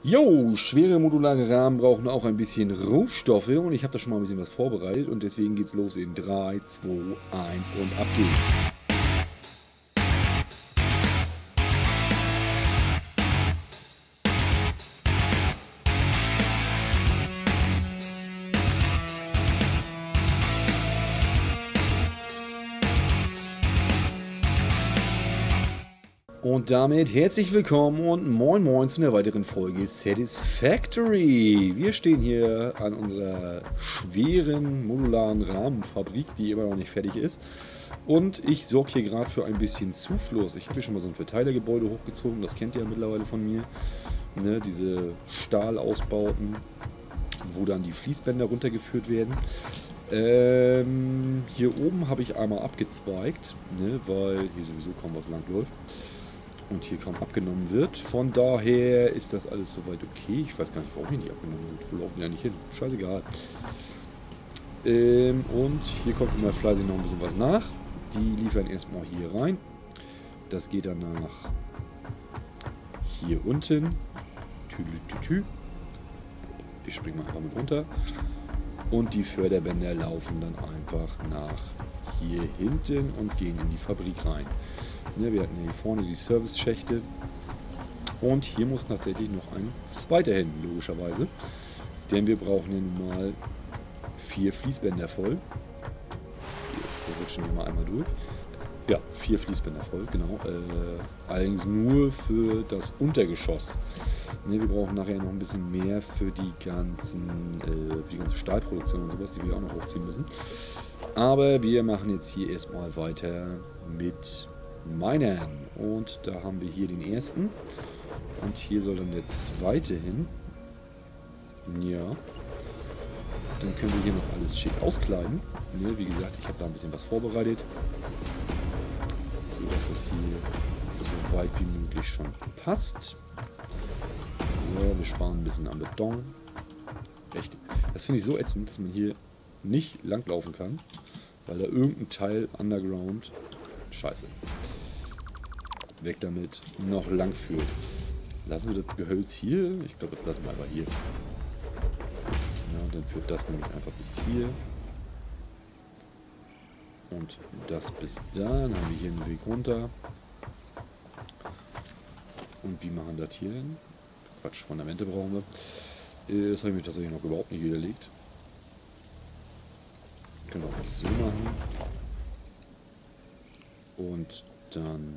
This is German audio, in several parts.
Jo, schwere modulare Rahmen brauchen auch ein bisschen Rohstoffe und ich habe da schon mal ein bisschen was vorbereitet und deswegen geht's los in 3, 2, 1 und ab geht's. Und damit herzlich willkommen und moin moin zu einer weiteren Folge Satisfactory. Wir stehen hier an unserer schweren modularen Rahmenfabrik, die immer noch nicht fertig ist. Und ich sorge hier gerade für ein bisschen Zufluss. Ich habe hier schon mal so ein Verteilergebäude hochgezogen, das kennt ihr ja mittlerweile von mir. Ne, diese Stahlausbauten, wo dann die Fließbänder runtergeführt werden. Hier oben habe ich einmal abgezweigt, ne, weil hier sowieso kaum was lang läuft. Und hier kaum abgenommen wird. Von daher ist das alles soweit okay. Ich weiß gar nicht, warum hier nicht abgenommen wird. Wo laufen die da nicht hin? Scheißegal. Und hier kommt immer fleißig noch ein bisschen was nach. Die liefern erstmal hier rein. Das geht dann nach hier unten. Tüdelütütü. Ich springe mal einfach mit runter. Und die Förderbänder laufen dann einfach nach hier hinten und gehen in die Fabrik rein. Ne, wir hatten hier vorne die Service-Schächte und hier muss tatsächlich noch ein zweiter hin, logischerweise. Denn wir brauchen hier nun mal 4 Fließbänder voll. Wir rutschen hier mal einmal durch. Ja, 4 Fließbänder voll, genau. Allerdings nur für das Untergeschoss. Ne, wir brauchen nachher noch ein bisschen mehr für die ganze Stahlproduktion und sowas, die wir auch noch hochziehen müssen. Aber wir machen jetzt hier erstmal weiter mit Minern. Und da haben wir hier den ersten. Und hier soll dann der zweite hin. Ja. Dann können wir hier noch alles schick auskleiden. Ne, wie gesagt, ich habe da ein bisschen was vorbereitet. So dass das hier so weit wie möglich schon passt. So, wir sparen ein bisschen am Beton. Echt. Das finde ich so ätzend, dass man hier nicht langlaufen kann. Weil da irgendein Teil underground, scheiße, weg damit, noch lang führt. Lassen wir das Gehölz hier? Ich glaube, das lassen wir einfach hier. Ja, dann führt das nämlich einfach bis hier. Und das bis da. Dann haben wir hier einen Weg runter. Und wie machen das hier denn? Quatsch, Fundamente brauchen wir. Das habe ich mir tatsächlich noch überhaupt nicht überlegt. Können wir auch so machen. Und dann...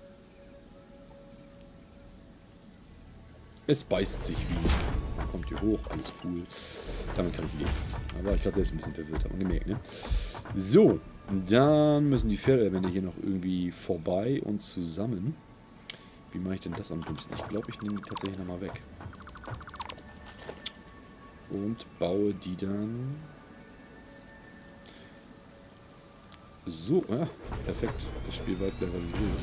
Es beißt sich wie. Man kommt hier hoch, alles cool. Damit kann ich leben. Aber ich gerade selbst ein bisschen verwirrt, hat man gemerkt, ne? So, dann müssen die Förderbänder hier noch irgendwie vorbei und zusammen. Wie mache ich denn das am dümmsten? Ich glaube, ich nehme die tatsächlich nochmal weg. Und baue die dann... So, ja, perfekt. Das Spiel weiß gleich, was ich will.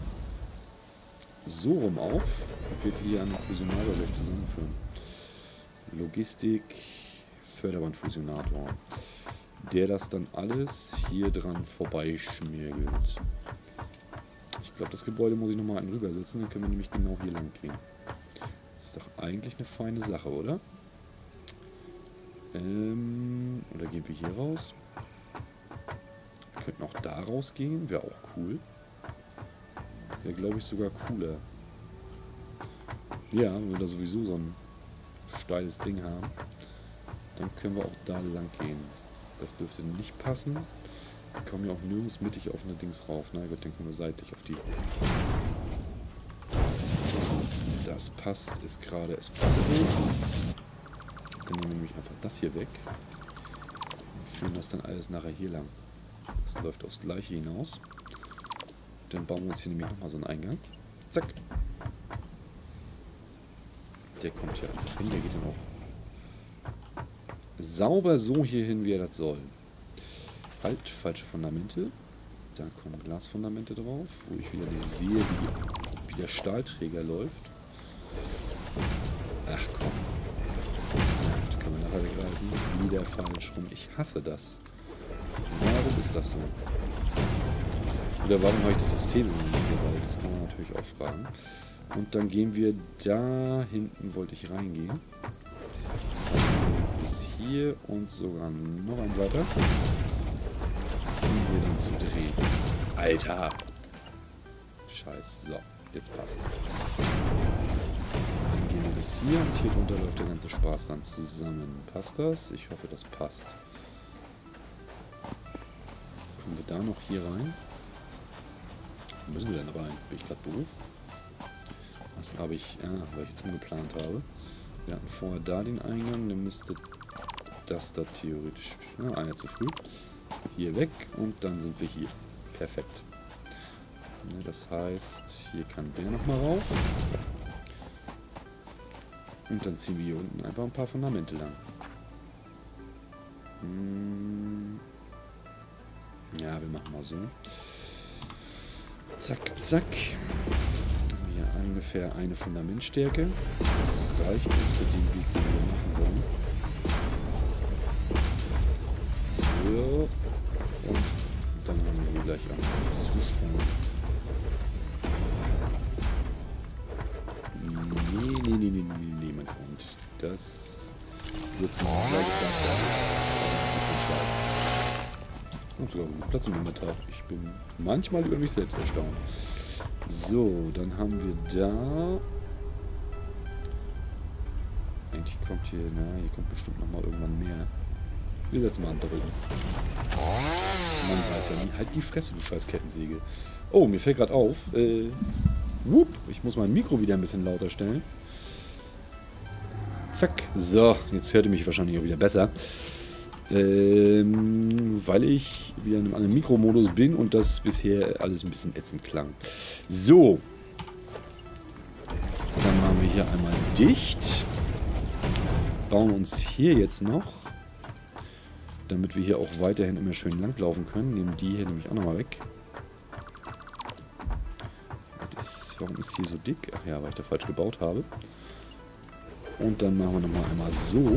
So rum auf und wird hier einen Fusionator gleich zusammenführen. Logistik, Förderbandfusionator. Der das dann alles hier dran vorbeischmirgelt. Ich glaube, das Gebäude muss ich nochmal einen rübersetzen, dann können wir nämlich genau hier lang gehen. Das ist doch eigentlich eine feine Sache, oder? Oder gehen wir hier raus? Wir könnten auch da rausgehen, wäre auch cool. Wäre, glaube ich, sogar cooler. Ja, wenn wir da sowieso so ein steiles Ding haben, dann können wir auch da lang gehen. Das dürfte nicht passen. Wir kommen ja auch nirgends mittig auf eine Dings rauf. Na Gott, denken wir nur seitlich auf die. Das passt, ist gerade es possible. Dann nehmen wir nämlich einfach das hier weg. Und führen das dann alles nachher hier lang. Das läuft aufs Gleiche hinaus. Dann bauen wir uns hier nämlich nochmal so einen Eingang. Zack. Der kommt ja hin, der geht dann auch sauber so hier hin, wie er das soll. Halt, falsche Fundamente. Da kommen Glasfundamente drauf, wo ich wieder nicht sehe, wie der Stahlträger läuft. Ach komm. Das kann man nachher wegreißen. Wieder falsch rum. Ich hasse das. Warum ist das so? Oder warum habe ich das System im Moment gewählt? Das kann man natürlich auch fragen. Und dann gehen wir da hinten, wollte ich reingehen. Bis hier und sogar noch ein weiter. Um hier dann zu drehen. Alter! Scheiße. So, jetzt passt. Dann gehen wir bis hier und hier drunter läuft der ganze Spaß dann zusammen. Passt das? Ich hoffe, das passt. Kommen wir da noch hier rein? Wo müssen wir denn rein? Bin ich gerade doof? Was habe ich... weil ich jetzt umgeplant habe. Wir hatten vorher da den Eingang, dann müsste das da theoretisch... einer zu früh. Hier weg und dann sind wir hier. Perfekt. Ja, das heißt, hier kann der nochmal rauf. Und dann ziehen wir hier unten einfach ein paar Fundamente lang. Ja, wir machen mal so. Zack, zack. Hier ungefähr eine Fundamentstärke. Das reicht uns für den Weg, den wir machen wollen. So. Und dann haben wir hier gleich auch noch Zustrom. Nee, mein Freund. Das setzt sich gleich da. Und sogar genug Platz im Inventar. Ich bin manchmal über mich selbst erstaunt. So, dann haben wir da... Eigentlich kommt hier... hier kommt bestimmt nochmal irgendwann mehr. Wir setzen mal einen drüben. Man weiß ja nie. Halt die Fresse, du scheiß Kettensäge. Oh, mir fällt gerade auf. Ich muss mein Mikro wieder ein bisschen lauter stellen. Zack. So, jetzt hört ihr mich wahrscheinlich auch wieder besser. Weil ich wieder in einem anderen Mikromodus bin und das bisher alles ein bisschen ätzend klang. So. Dann machen wir hier einmal dicht. Bauen uns hier jetzt noch, damit wir hier auch weiterhin immer schön langlaufen können. Nehmen die hier nämlich auch nochmal weg. Warum ist hier so dick? Ach ja, weil ich da falsch gebaut habe. Und dann machen wir nochmal einmal so.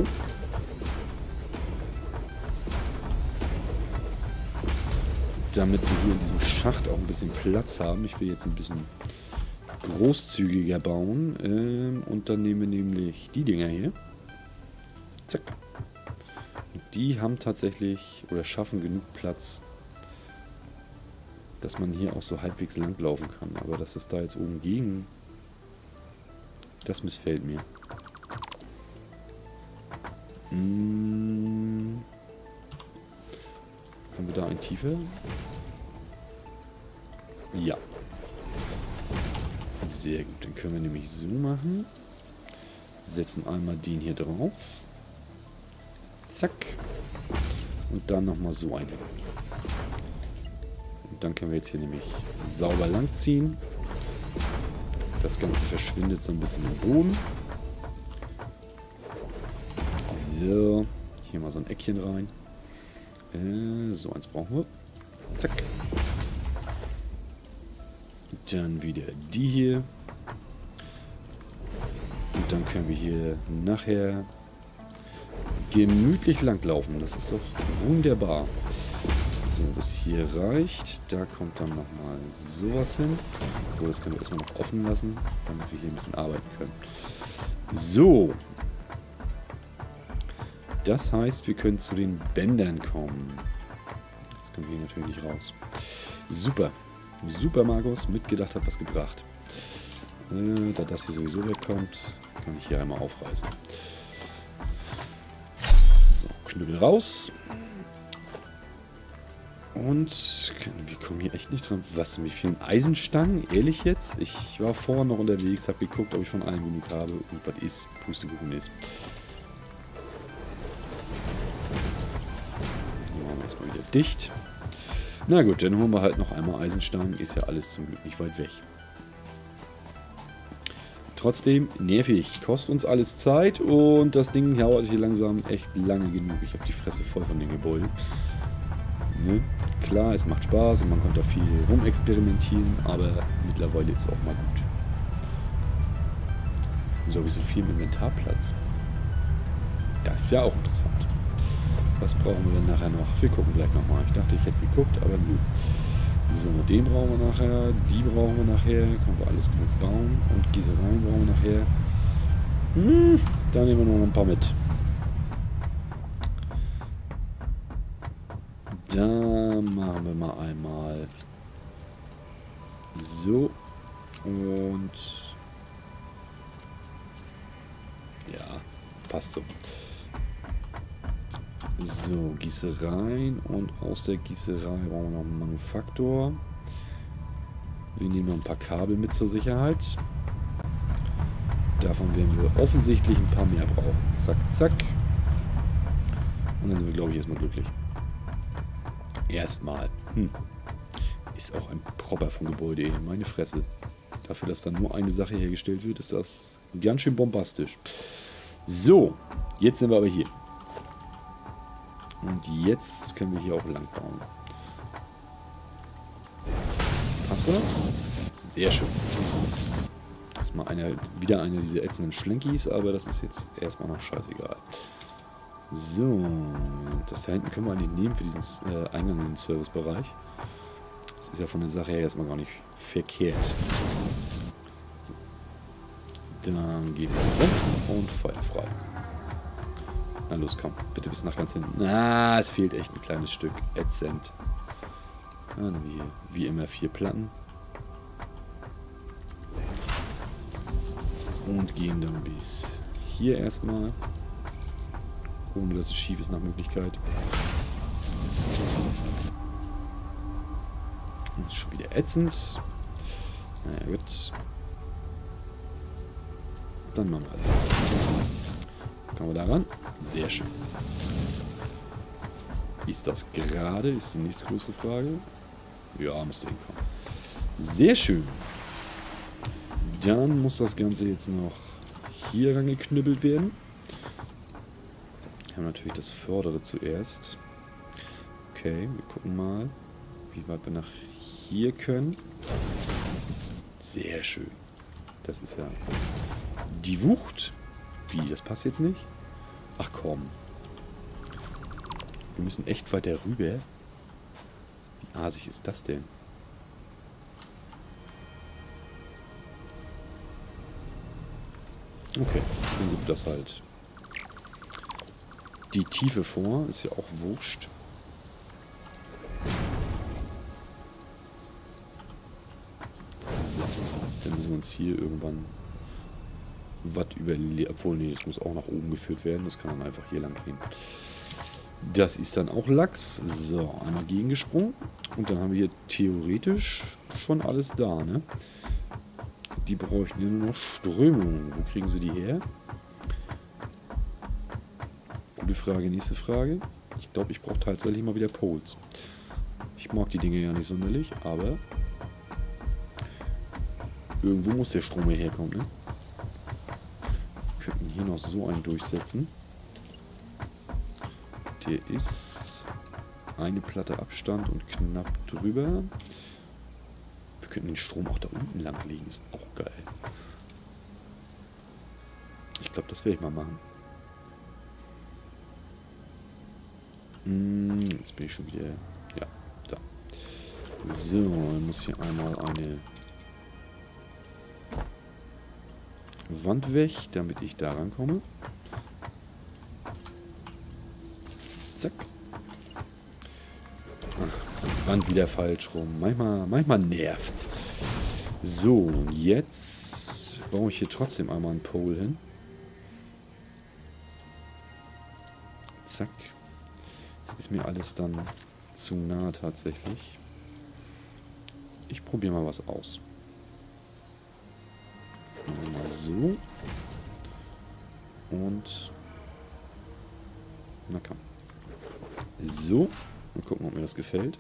Damit wir hier in diesem Schacht auch ein bisschen Platz haben. Ich will jetzt ein bisschen großzügiger bauen. Und dann nehmen wir nämlich die Dinger hier. Zack. Und die haben tatsächlich oder schaffen genug Platz, dass man hier auch so halbwegs lang laufen kann. Aber dass es da jetzt oben gegen, das missfällt mir. Haben wir da ein Tiefer? Ja. Sehr gut. Dann können wir nämlich so machen. Setzen einmal den hier drauf. Zack. Und dann nochmal so einen. Und dann können wir jetzt hier nämlich sauber lang ziehen. Das Ganze verschwindet so ein bisschen im Boden. So, hier mal so ein Eckchen rein. So eins brauchen wir. Zack. Dann wieder die hier. Und dann können wir hier nachher gemütlich langlaufen. Das ist doch wunderbar. So, bis hier reicht. Da kommt dann nochmal sowas hin. So, das können wir erstmal noch offen lassen, damit wir hier ein bisschen arbeiten können. So. Das heißt, wir können zu den Bändern kommen. Das können wir hier natürlich nicht raus. Super. Super, Markus. Mitgedacht hat was gebracht. Da das hier sowieso wegkommt, kann ich hier einmal aufreißen. So, Knüppel raus. Und wir kommen hier echt nicht dran. Was, wie vielen Eisenstangen? Ehrlich jetzt? Ich war vorher noch unterwegs, habe geguckt, ob ich von allen genug habe. Und was ist? Pustekuchen ist. Erstmal wieder dicht. Na gut, dann holen wir halt noch einmal Eisenstangen. Ist ja alles zum Glück nicht weit weg. Trotzdem nervig. Kostet uns alles Zeit und das Ding dauert hier langsam echt lange genug. Ich habe die Fresse voll von den Gebäuden. Ne? Klar, es macht Spaß und man kann da viel rumexperimentieren, aber mittlerweile ist auch mal gut. Wieso habe ich so viel im Inventarplatz? Das ist ja auch interessant. Was brauchen wir denn nachher noch? Wir gucken gleich nochmal. Ich dachte, ich hätte geguckt, aber nö. So, den brauchen wir nachher. Die brauchen wir nachher. Können wir alles gut bauen. Und Gießereien brauchen wir nachher. Da nehmen wir noch ein paar mit. Da machen wir mal einmal so und ja, passt so. So, Gießereien und aus der Gießerei brauchen wir noch einen Manufaktor. Wir nehmen noch ein paar Kabel mit zur Sicherheit. Davon werden wir offensichtlich ein paar mehr brauchen. Zack, zack. Und dann sind wir, glaube ich, erstmal glücklich. Erstmal. Ist auch ein Propper vom Gebäude, ey. Meine Fresse. Dafür, dass dann nur eine Sache hergestellt wird, ist das ganz schön bombastisch. So, jetzt sind wir aber hier. Und jetzt können wir hier auch lang bauen. Passt das? Sehr schön. Das ist mal wieder einer dieser ätzenden Schlenkis, aber das ist jetzt erstmal noch scheißegal. So, das da hinten können wir eigentlich nehmen für diesen Eingang in den Servicebereich. Das ist ja von der Sache her erstmal gar nicht verkehrt. Dann gehen wir rum und Feuer frei. Na los, komm, bitte bis nach ganz hinten. Ah, es fehlt echt ein kleines Stück. Ätzend. Ja, dann haben wir hier wie immer 4 Platten. Und gehen dann bis hier erstmal. Ohne dass es schief ist nach Möglichkeit. Das ist schon wieder ätzend. Naja, gut. Dann machen wir also. Kommen wir da ran. Sehr schön. Ist das gerade? Ist die nächste größere Frage. Ja, müsste hinkommen. Sehr schön. Dann muss das Ganze jetzt noch hier rangeknüppelt werden. Wir haben natürlich das Vordere zuerst. Okay, wir gucken mal, wie weit wir nach hier können. Sehr schön. Das ist ja die Wucht. Wie, das passt jetzt nicht? Ach komm. Wir müssen echt weiter rüber. Wie asig ist das denn? Okay, dann gibt das halt die Tiefe vor. Ist ja auch wurscht. So, dann müssen wir uns hier irgendwann was überlegen. Obwohl, nee, das muss auch nach oben geführt werden. Das kann dann einfach hier lang gehen. Das ist dann auch Lachs. So, einmal gegengesprungen. Und dann haben wir hier theoretisch schon alles da, ne? Die bräuchten ja nur noch Strömung. Wo kriegen sie die her? Gute Frage, nächste Frage. Ich glaube, ich brauche tatsächlich mal wieder Poles. Ich mag die Dinge ja nicht sonderlich, aber irgendwo muss der Strom herkommen, ne? Wir könnten hier noch so einen durchsetzen. Der ist eine Platte Abstand und knapp drüber. Wir könnten den Strom auch da unten lang legen. Ist auch geil. Ich glaube, das werde ich mal machen. Jetzt bin ich schon wieder... Ja, da. So, dann muss hier einmal eine Wand weg, damit ich da rankomme. Zack. Ach, das Wand wieder falsch rum. Manchmal nervt's. So, und jetzt baue ich hier trotzdem einmal einen Pole hin. Zack. Das ist mir alles dann zu nah tatsächlich. Ich probiere mal was aus. Mal so. Und... Na komm. So. Mal gucken, ob mir das gefällt.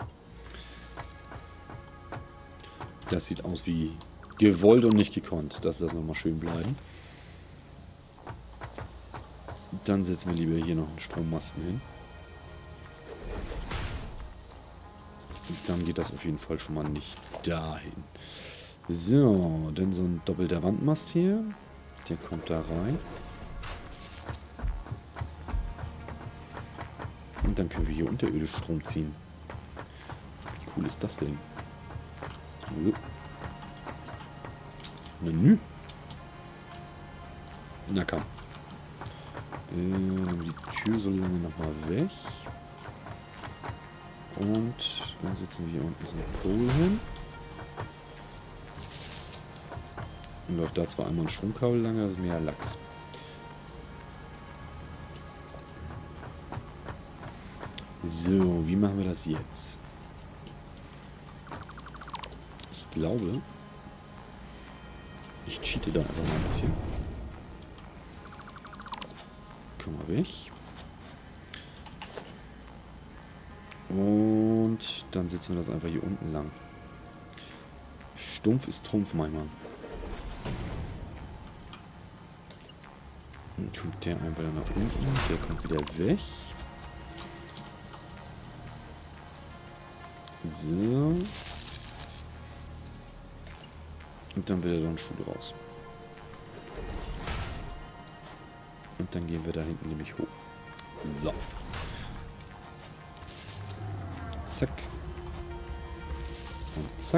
Das sieht aus wie gewollt und nicht gekonnt. Das lassen wir mal schön bleiben. Dann setzen wir lieber hier noch einen Strommasten hin. Und dann geht das auf jeden Fall schon mal nicht dahin. So, dann so ein doppelter Wandmast hier. Der kommt da rein. Und dann können wir hier unterirdisch Strom ziehen. Wie cool ist das denn? So. Menü. Na komm. Die Tür so lange nochmal weg. Und dann setzen wir hier unten so einen Pol hin. Und läuft da zwar einmal ein Stromkabel lang, also mehr Lachs. So, wie machen wir das jetzt? Ich glaube, ich cheate da einfach mal ein bisschen. Komm mal weg. Und dann setzen wir das einfach hier unten lang. Stumpf ist Trumpf manchmal. Dann kommt der einfach nach unten. Der kommt wieder weg. So. Und dann wieder so ein Schuh raus. Und dann gehen wir da hinten nämlich hoch. So. Zack. Und zack.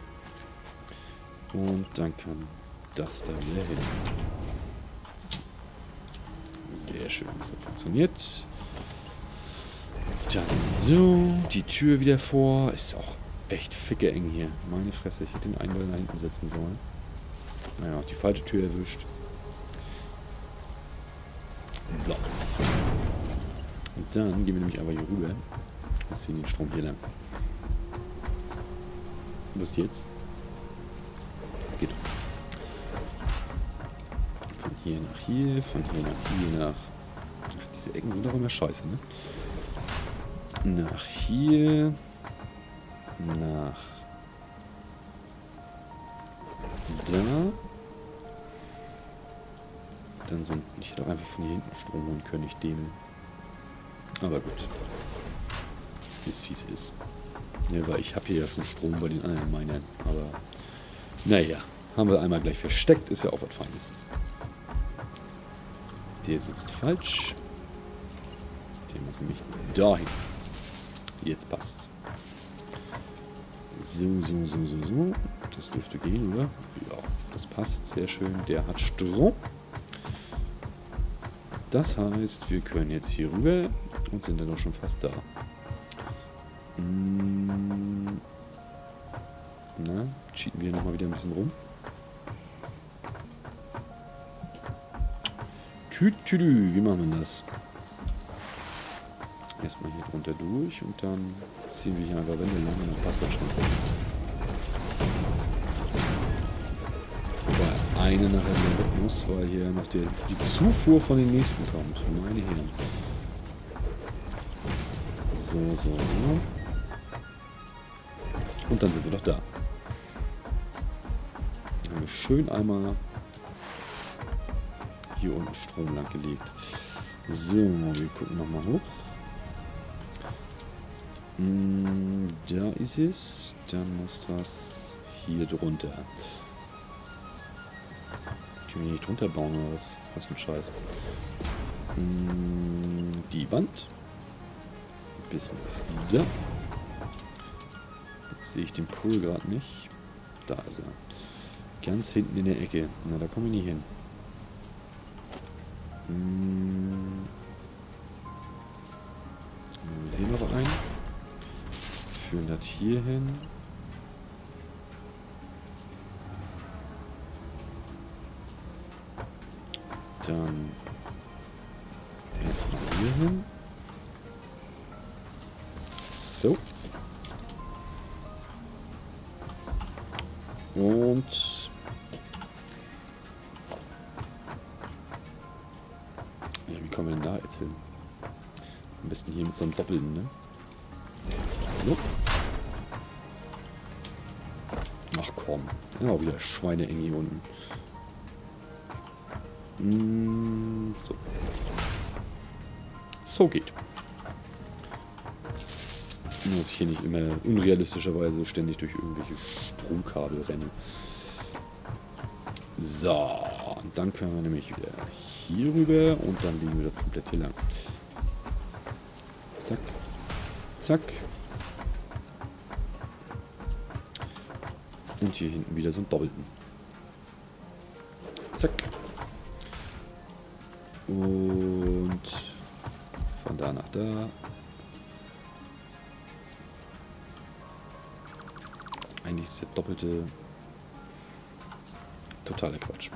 Und dann kann das da wieder hin. Sehr schön, das hat funktioniert. Dann so, die Tür wieder vor. Ist auch echt ficke eng hier. Meine Fresse, ich hätte den einen da hinten setzen sollen. Naja, die falsche Tür erwischt. So. Und dann gehen wir nämlich aber hier rüber. Und ziehen den Strom hier lang. Was jetzt? Geht. Von hier nach hier, von hier nach hier nach... Ach, diese Ecken sind doch immer scheiße, ne? Nach hier. Nach... Da. Dann sind... Ich hätte auch einfach von hier hinten Strom holen können, ich dem... Aber gut. Ist wie es ist. Ja, weil ich habe hier ja schon Strom bei den anderen Minern. Aber naja, haben wir einmal gleich versteckt. Ist ja auch was Feines. Der sitzt falsch. Der muss nämlich dahin. Jetzt passt's. So. Das dürfte gehen, oder? Ja, das passt. Sehr schön. Der hat Strom. Das heißt, wir können jetzt hier rüber und sind dann auch schon fast da. Na, cheaten wir nochmal wieder ein bisschen rum. Tütüdü, wie machen wir das? Erstmal hier drunter durch und dann ziehen wir hier einfach Wände lang und dann passt das schon. Wobei eine nachher wieder weg muss, weil hier noch die Zufuhr von den nächsten kommt. Meine Herren. So. Und dann sind wir doch da. Dann haben wir schön einmal hier unten Strom lang gelegt. So, wir gucken nochmal hoch. Da ist es. Dann muss das hier drunter. Können wir nicht drunter bauen oder was? Ist das für ein Scheiß? Die Wand. Bis nach da. Jetzt sehe ich den Pool gerade nicht. Da ist er. Ganz hinten in der Ecke. Na, da kommen wir nie hin. Hier noch ein. Führen das hier hin. Dann erstmal hier hin. So. Und ja, wie kommen wir denn da jetzt hin? Am besten hier mit so einem Doppelten, ne? So. Ach komm. Ja, wieder schweineeng hier unten. So. So geht. Muss ich hier nicht immer unrealistischerweise ständig durch irgendwelche Stromkabel rennen. So. Und dann können wir nämlich wieder hier rüber und dann liegen wir das komplett hier lang. Zack. Zack. Und hier hinten wieder so einen doppelten. Zack. Und von da nach da. Eigentlich ist der doppelte totaler Quatsch.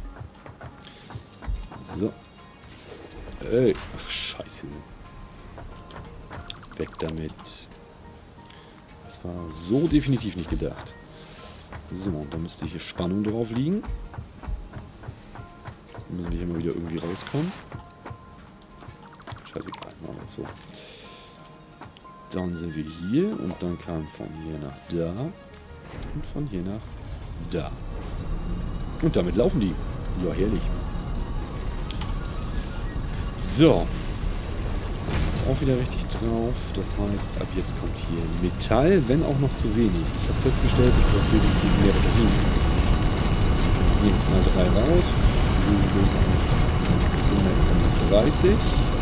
So. Ey, ach scheiße. Weg damit. Das war so definitiv nicht gedacht. So, und da müsste hier Spannung drauf liegen. Da müssen wir hier mal wieder irgendwie rauskommen. Scheißegal, machen wir es so. Dann sind wir hier und dann kam von hier nach da und von hier nach da. Und damit laufen die. Ja, herrlich. So. Ist auch wieder richtig drauf. Das heißt, ab jetzt kommt hier Metall, wenn auch noch zu wenig. Ich habe festgestellt, ich brauche definitiv mehr Batterien. Nehmen es mal 3 raus. 135.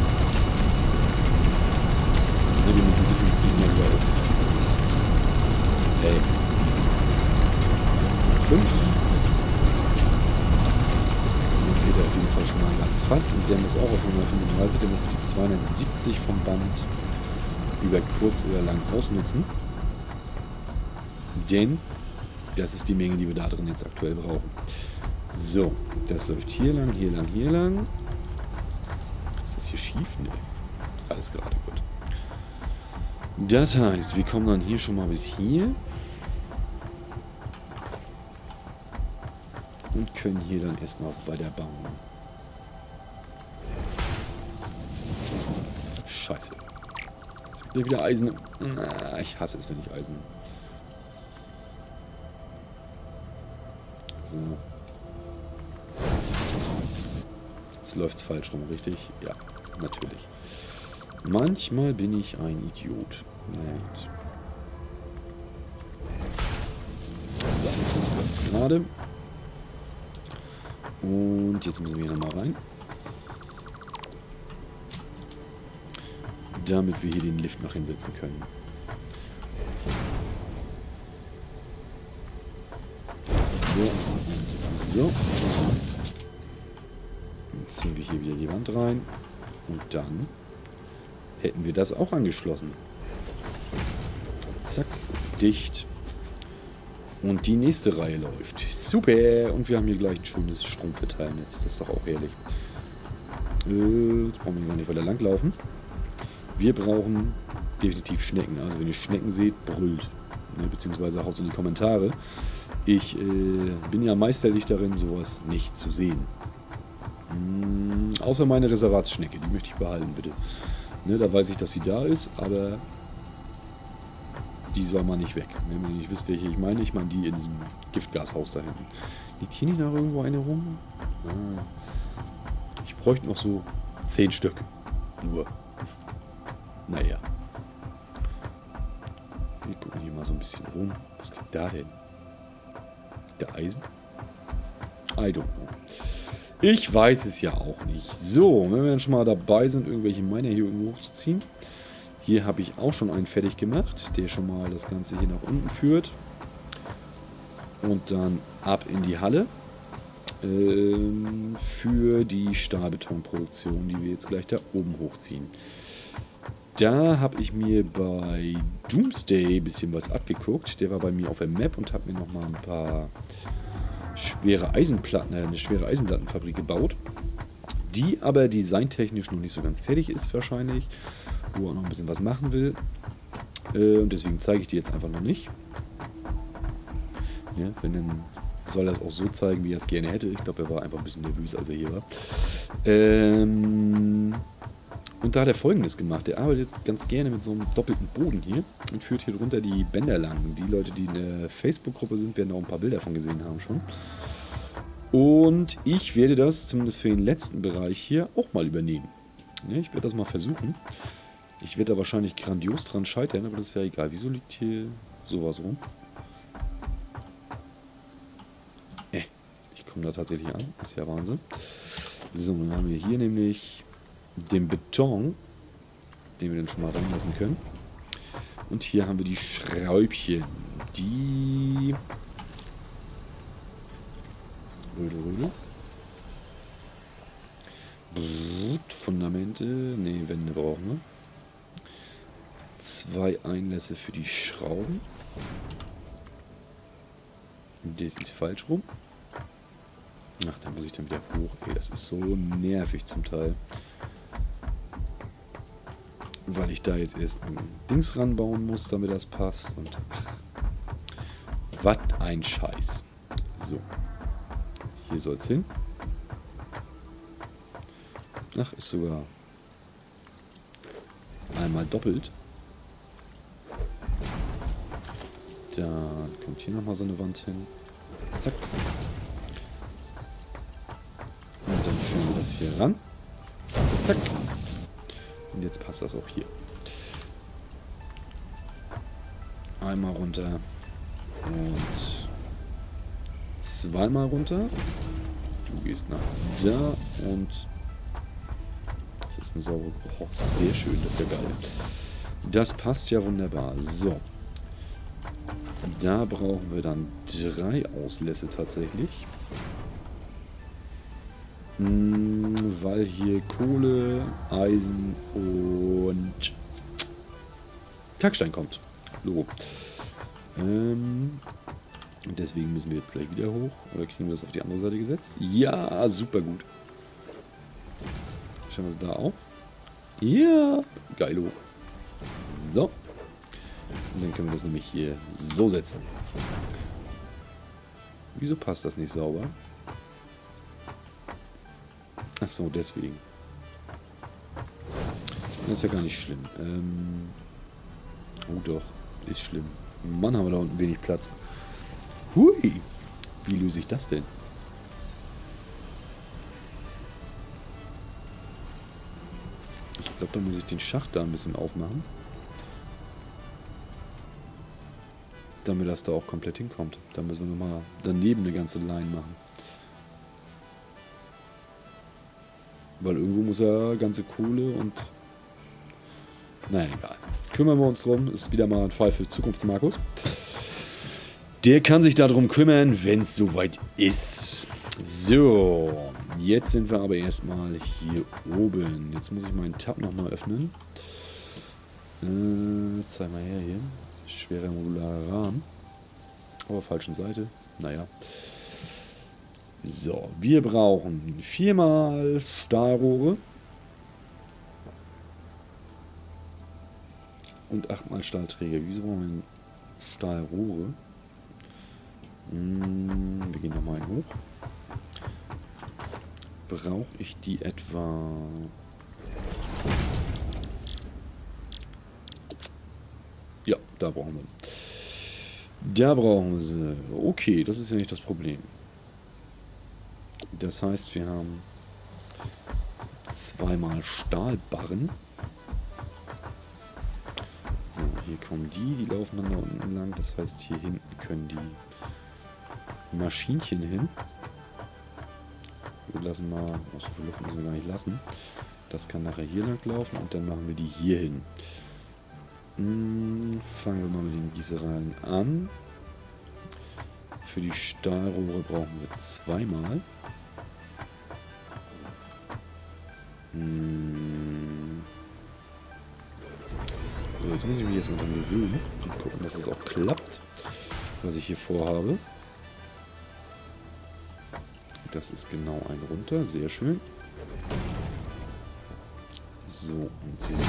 Ne, wir müssen definitiv mehr wieder auf. Hey. 5. Jetzt seht ihr auf jeden Fall schon mal ganz Fatz. Und der muss auch auf 135. Der muss die 270 vom Band über kurz oder lang ausnutzen. Denn das ist die Menge, die wir da drin jetzt aktuell brauchen. So, das läuft hier lang, hier lang, hier lang. Ist das hier schief? Ne. Alles gerade gut. Das heißt, wir kommen dann hier schon mal bis hier. Und können hier dann erstmal weiter bauen. Scheiße. Jetzt wird wieder Eisen. Na, ich hasse es, wenn ich Eisen. So. Jetzt läuft es falsch rum, richtig? Ja, natürlich. Manchmal bin ich ein Idiot. Gut. So, jetzt läuft es gerade. Und jetzt müssen wir hier nochmal rein. Damit wir hier den Lift noch hinsetzen können. So. So. Jetzt ziehen wir hier wieder die Wand rein. Und dann hätten wir das auch angeschlossen. Zack. Dicht. Und die nächste Reihe läuft. Super. Und wir haben hier gleich ein schönes Stromverteilnetz. Das ist doch auch herrlich. Jetzt brauchen wir gar nicht weiter langlaufen. Wir brauchen definitiv Schnecken. Also wenn ihr Schnecken seht, brüllt. Ne, beziehungsweise haut es in die Kommentare. Ich bin ja meisterlich darin, sowas nicht zu sehen. Außer meine Reservatsschnecke. Die möchte ich behalten, bitte. Ne, da weiß ich, dass sie da ist, aber die soll man nicht weg. Ne, wenn ihr nicht wisst, welche ich meine die in diesem Giftgashaus da hinten. Liegt hier nicht noch irgendwo eine rum? Ah. Ich bräuchte noch so 10 Stück. Nur. Naja. Wir gucken hier mal so ein bisschen rum. Was liegt da denn? Der Eisen? I don't know. Ich weiß es ja auch nicht. So, wenn wir dann schon mal dabei sind, irgendwelche Miner hier irgendwo hochzuziehen. Hier habe ich auch schon einen fertig gemacht, der schon mal das Ganze hier nach unten führt. Und dann ab in die Halle. Für die Stahlbetonproduktion, die wir jetzt gleich da oben hochziehen. Da habe ich mir bei Doomsday ein bisschen was abgeguckt. Der war bei mir auf der Map und hat mir nochmal ein paar schwere Eisenplatten, eine schwere Eisenplattenfabrik gebaut. Die aber designtechnisch noch nicht so ganz fertig ist wahrscheinlich. Wo er noch ein bisschen was machen will. Und deswegen zeige ich die jetzt einfach noch nicht. Ja, wenn dann soll er es auch so zeigen, wie er es gerne hätte. Ich glaube, er war einfach ein bisschen nervös, als er hier war. Und da hat er Folgendes gemacht. Er arbeitet ganz gerne mit so einem doppelten Boden hier und führt hier drunter die Bänder lang. Die Leute, die in der Facebook-Gruppe sind, werden auch ein paar Bilder von gesehen haben schon. Und ich werde das, zumindest für den letzten Bereich hier, auch mal übernehmen. Ja, ich werde das mal versuchen. Ich werde da wahrscheinlich grandios dran scheitern, aber das ist ja egal. Wieso liegt hier sowas rum? Ich komme da tatsächlich an. Das ist ja Wahnsinn. So, dann haben wir hier nämlich den Beton, den wir dann schon mal reinlassen können. Und hier haben wir die Schräubchen. Die Rödel, Rödel. Fundamente. Ne, Wände brauchen wir. 2 Einlässe für die Schrauben. Das ist falsch rum. Ach, da muss ich dann wieder hoch. Ey, das ist so nervig zum Teil. Weil ich da jetzt erst ein Dings ranbauen muss, damit das passt. Und ach, was ein Scheiß. So. Hier soll es hin. Ach, ist sogar einmal doppelt. Dann kommt hier nochmal so eine Wand hin. Zack. Und dann führen wir das hier ran. Zack. Und jetzt passt das auch hier. Einmal runter. Und zweimal runter. Du gehst nach da und das ist eine saubere... Oh, sehr schön, das ist ja geil. Das passt ja wunderbar. So. Da brauchen wir dann 3 Auslässe tatsächlich. Weil hier Kohle, Eisen und Kalkstein kommt. Logo. Und deswegen müssen wir jetzt gleich wieder hoch. Oder kriegen wir das auf die andere Seite gesetzt? Ja, super gut. Schauen wir es da auch. Ja, geilo. So. Und dann können wir das nämlich hier so setzen. Wieso passt das nicht sauber? Ach so, deswegen. Das ist ja gar nicht schlimm. Oh doch, ist schlimm. Mann, haben wir da unten wenig Platz. Hui! Wie löse ich das denn? Ich glaube, da muss ich den Schacht da ein bisschen aufmachen. Damit das da auch komplett hinkommt. Da müssen wir nochmal daneben eine ganze Line machen. Weil irgendwo muss ja ganze Kohle und... Naja, egal. Kümmern wir uns drum. Das ist wieder mal ein Fall für Zukunftsmarkus. Der kann sich darum kümmern, wenn es soweit ist. So. Jetzt sind wir aber erstmal hier oben. Jetzt muss ich meinen Tab nochmal öffnen. Zeig mal her hier. Schwerer modularer Rahmen. Aber falschen Seite. Naja. So, wir brauchen 4-mal Stahlrohre. Und 8-mal Stahlträger. Wieso brauchen wir Stahlrohre? Wir gehen nochmal einen hoch. Brauche ich die etwa... Ja, da brauchen wir. Da brauchen wir sie. Okay, das ist ja nicht das Problem. Das heißt, wir haben 2-mal Stahlbarren. So, hier kommen die laufen dann da unten lang. Das heißt, hier hinten können die Maschinchen hin. Wir lassen mal, aus der Luft müssen wir gar nicht lassen. Das kann nachher hier lang laufen und dann machen wir die hier hin. Fangen wir mal mit den Gießereien an. Für die Stahlrohre brauchen wir 2-mal. So, jetzt muss ich mich jetzt mal dran gewöhnen und gucken, dass es auch klappt, was ich hier vorhabe. Das ist genau ein runter, sehr schön. So, und so.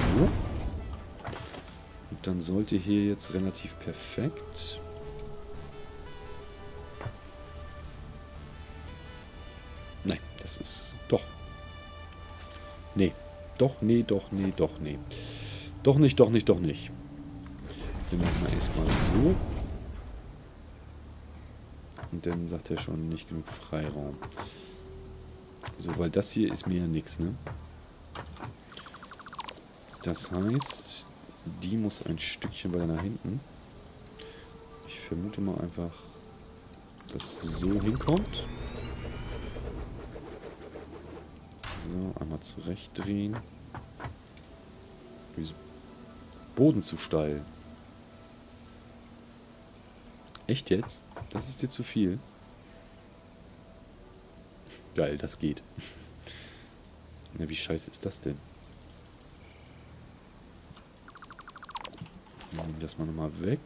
Und dann sollte hier jetzt relativ perfekt... Nein, das ist... Doch. Nee. Doch, nee, doch, nee, doch, nee. Doch nicht, doch nicht, doch nicht. Wir machen mal erstmal so. Und dann sagt er schon nicht genug Freiraum. So, weil das hier ist mir ja nichts, ne? Das heißt, die muss ein Stückchen weiter nach hinten. Ich vermute mal einfach, dass so hinkommt. So, einmal zurechtdrehen. Wieso? Boden zu steil. Echt jetzt? Das ist dir zu viel. Geil, das geht. Na, wie scheiße ist das denn? Nehmen das mal nochmal weg.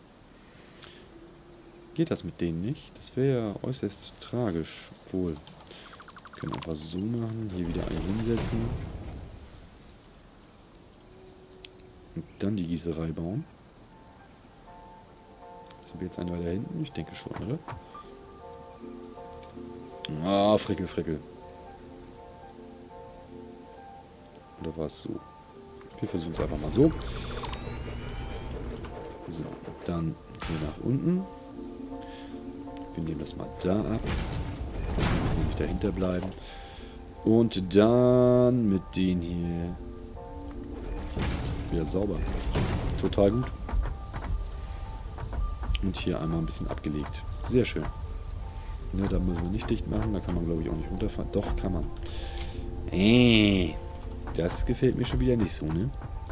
Geht das mit denen nicht? Das wäre ja äußerst tragisch. Obwohl, wir können einfach so machen. Hier wieder einen hinsetzen. Und dann die Gießerei bauen. Sind wir jetzt einen weiter hinten? Ich denke schon, oder? Ah, Frickel, Frickel. Oder war es so? Wir versuchen es einfach mal so. So, dann hier nach unten. Wir nehmen das mal da ab. Wir müssen nicht dahinter bleiben. Und dann mit denen hier wieder sauber. Total gut. Und hier einmal ein bisschen abgelegt. Sehr schön. Ne, da müssen wir nicht dicht machen. Da kann man, glaube ich, auch nicht runterfahren. Doch, kann man. Das gefällt mir schon wieder nicht so, ne?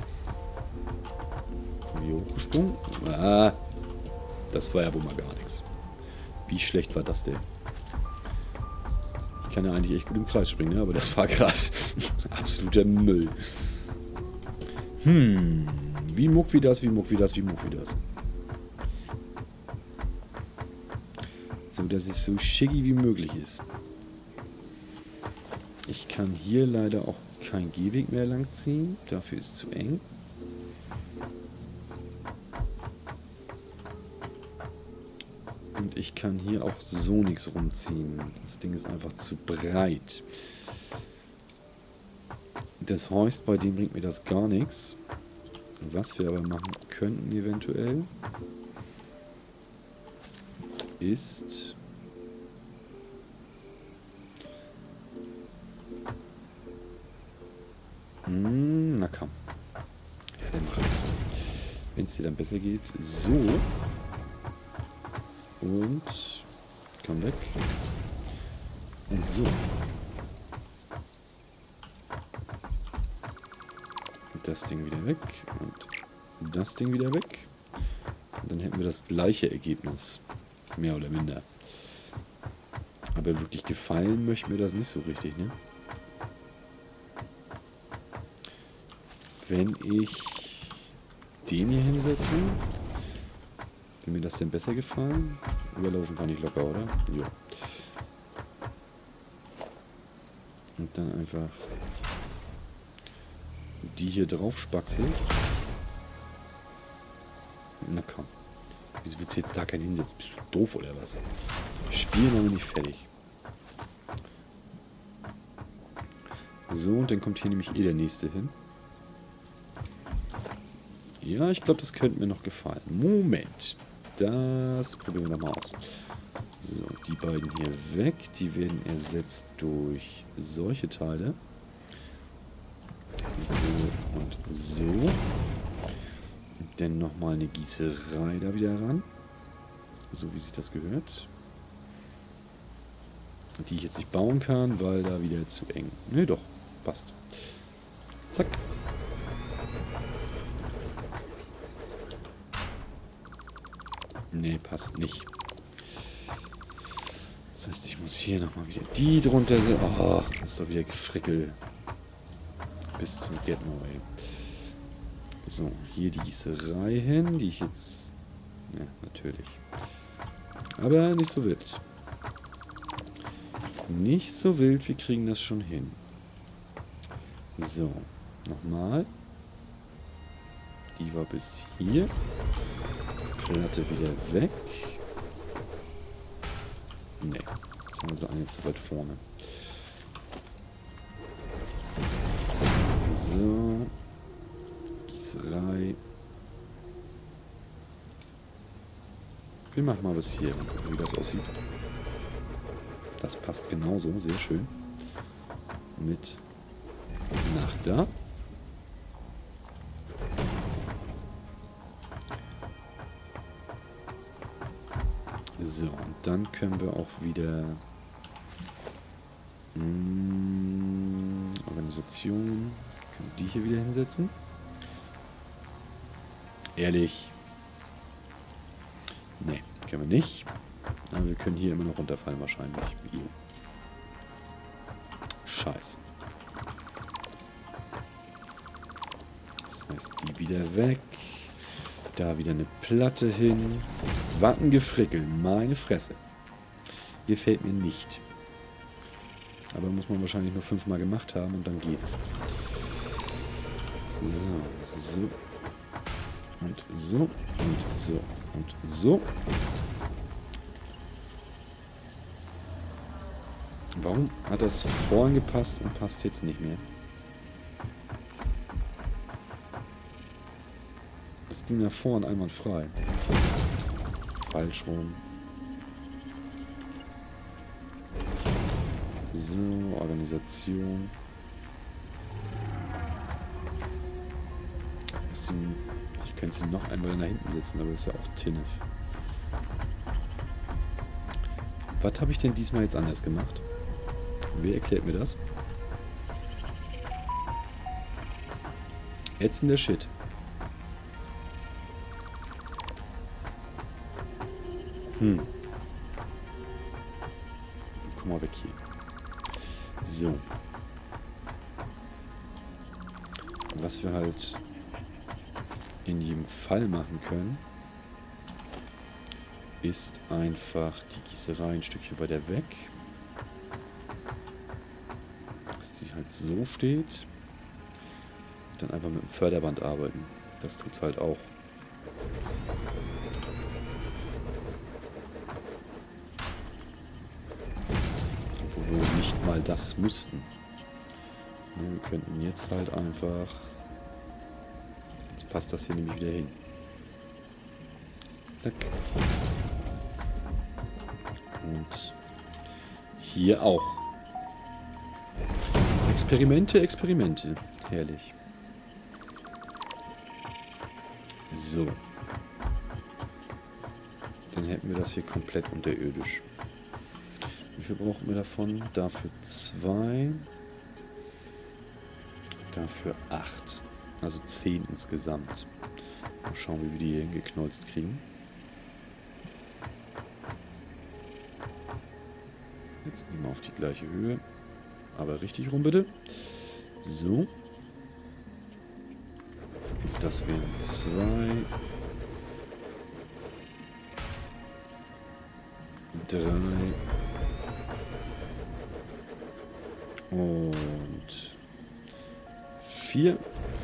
Hier hochgesprungen. Ah, das war ja wohl mal gar nichts. Wie schlecht war das denn? Ich kann ja eigentlich echt gut im Kreis springen, ne? Aber das war gerade absoluter Müll. Wie muck wie das, wie muck wie das, wie muck wie das. So, dass es so schicki wie möglich ist. Ich kann hier leider auch keinen Gehweg mehr lang ziehen. Dafür ist es zu eng. Und ich kann hier auch so nichts rumziehen. Das Ding ist einfach zu breit. Das heißt, bei dem bringt mir das gar nichts. Was wir aber machen könnten eventuell, ist... na komm. Ja, dann mach ich so. Wenn es dir dann besser geht. So. Und... komm weg. Und so. Und das Ding wieder weg. Und das Ding wieder weg. Und dann hätten wir das gleiche Ergebnis. Mehr oder minder. Aber wirklich gefallen möchte mir das nicht so richtig, ne? Wenn ich den hier hinsetze, will mir das denn besser gefallen? Überlaufen kann ich locker, oder? Ja. Und dann einfach die hier drauf spaxeln. Na komm. Wieso willst du jetzt da keinen hinsetzen? Bist du doof oder was? Spielen wir nicht fertig. So, und dann kommt hier nämlich der nächste hin. Ja, ich glaube, das könnte mir noch gefallen. Moment. Das probieren wir mal aus. So, die beiden hier weg. Die werden ersetzt durch solche Teile. So und so. Und dann nochmal eine Gießerei da wieder ran. So wie sich das gehört. Die ich jetzt nicht bauen kann, weil da wieder zu eng. Ne, doch. Passt. Zack. Ne, passt nicht. Das heißt, ich muss hier nochmal wieder die drunter setzen. Oh, das ist doch wieder Gefrickel. Bis zum Get-No, ey. So, hier die Gießerei hin, die ich jetzt... Ja, natürlich. Aber nicht so wild. Nicht so wild, wir kriegen das schon hin. So, nochmal. Die war bis hier. Platte wieder weg. Ne, jetzt haben wir sie eine zu weit vorne. So. Gießerei. Wir machen mal bis hier und gucken, wie das aussieht. Das passt genauso, sehr schön. Mit nach da. So, und dann können wir auch wieder Organisation. Können wir die hier wieder hinsetzen? Ehrlich? Ne, können wir nicht. Aber wir können hier immer noch runterfallen wahrscheinlich. Scheiß. Das heißt, die wieder weg. Da wieder eine Platte hin. Wattengefrickel, meine Fresse. Gefällt mir nicht. Aber muss man wahrscheinlich nur 5-mal gemacht haben und dann geht's. So, so. Und so, und so, und so. Warum hat das vorhin gepasst und passt jetzt nicht mehr? Das ging ja vorhin einwandfrei. Falsch rum. So, Organisation. Ich könnte sie noch einmal nach hinten setzen, aber das ist ja auch Tinnef. Was habe ich denn diesmal jetzt anders gemacht? Wer erklärt mir das? Ätzender Shit. Komm mal weg hier. So. Was wir halt in jedem Fall machen können, ist einfach die Gießerei ein Stückchen weiter weg. Dass die halt so steht. Dann einfach mit dem Förderband arbeiten. Das tut's halt auch. Obwohl wir nicht mal das müssten. Ne, wir könnten jetzt halt einfach... Jetzt passt das hier nämlich wieder hin. Zack. Und hier auch. Experimente, Experimente. Herrlich. So. Dann hätten wir das hier komplett unterirdisch. Wie viel brauchen wir davon? Dafür 2. Dafür 8. Also 10 insgesamt. Mal schauen, wie wir die hier hingeknolzt kriegen. Jetzt nehmen wir auf die gleiche Höhe. Aber richtig rum bitte. So. Das wären 2. Drei. Und 4.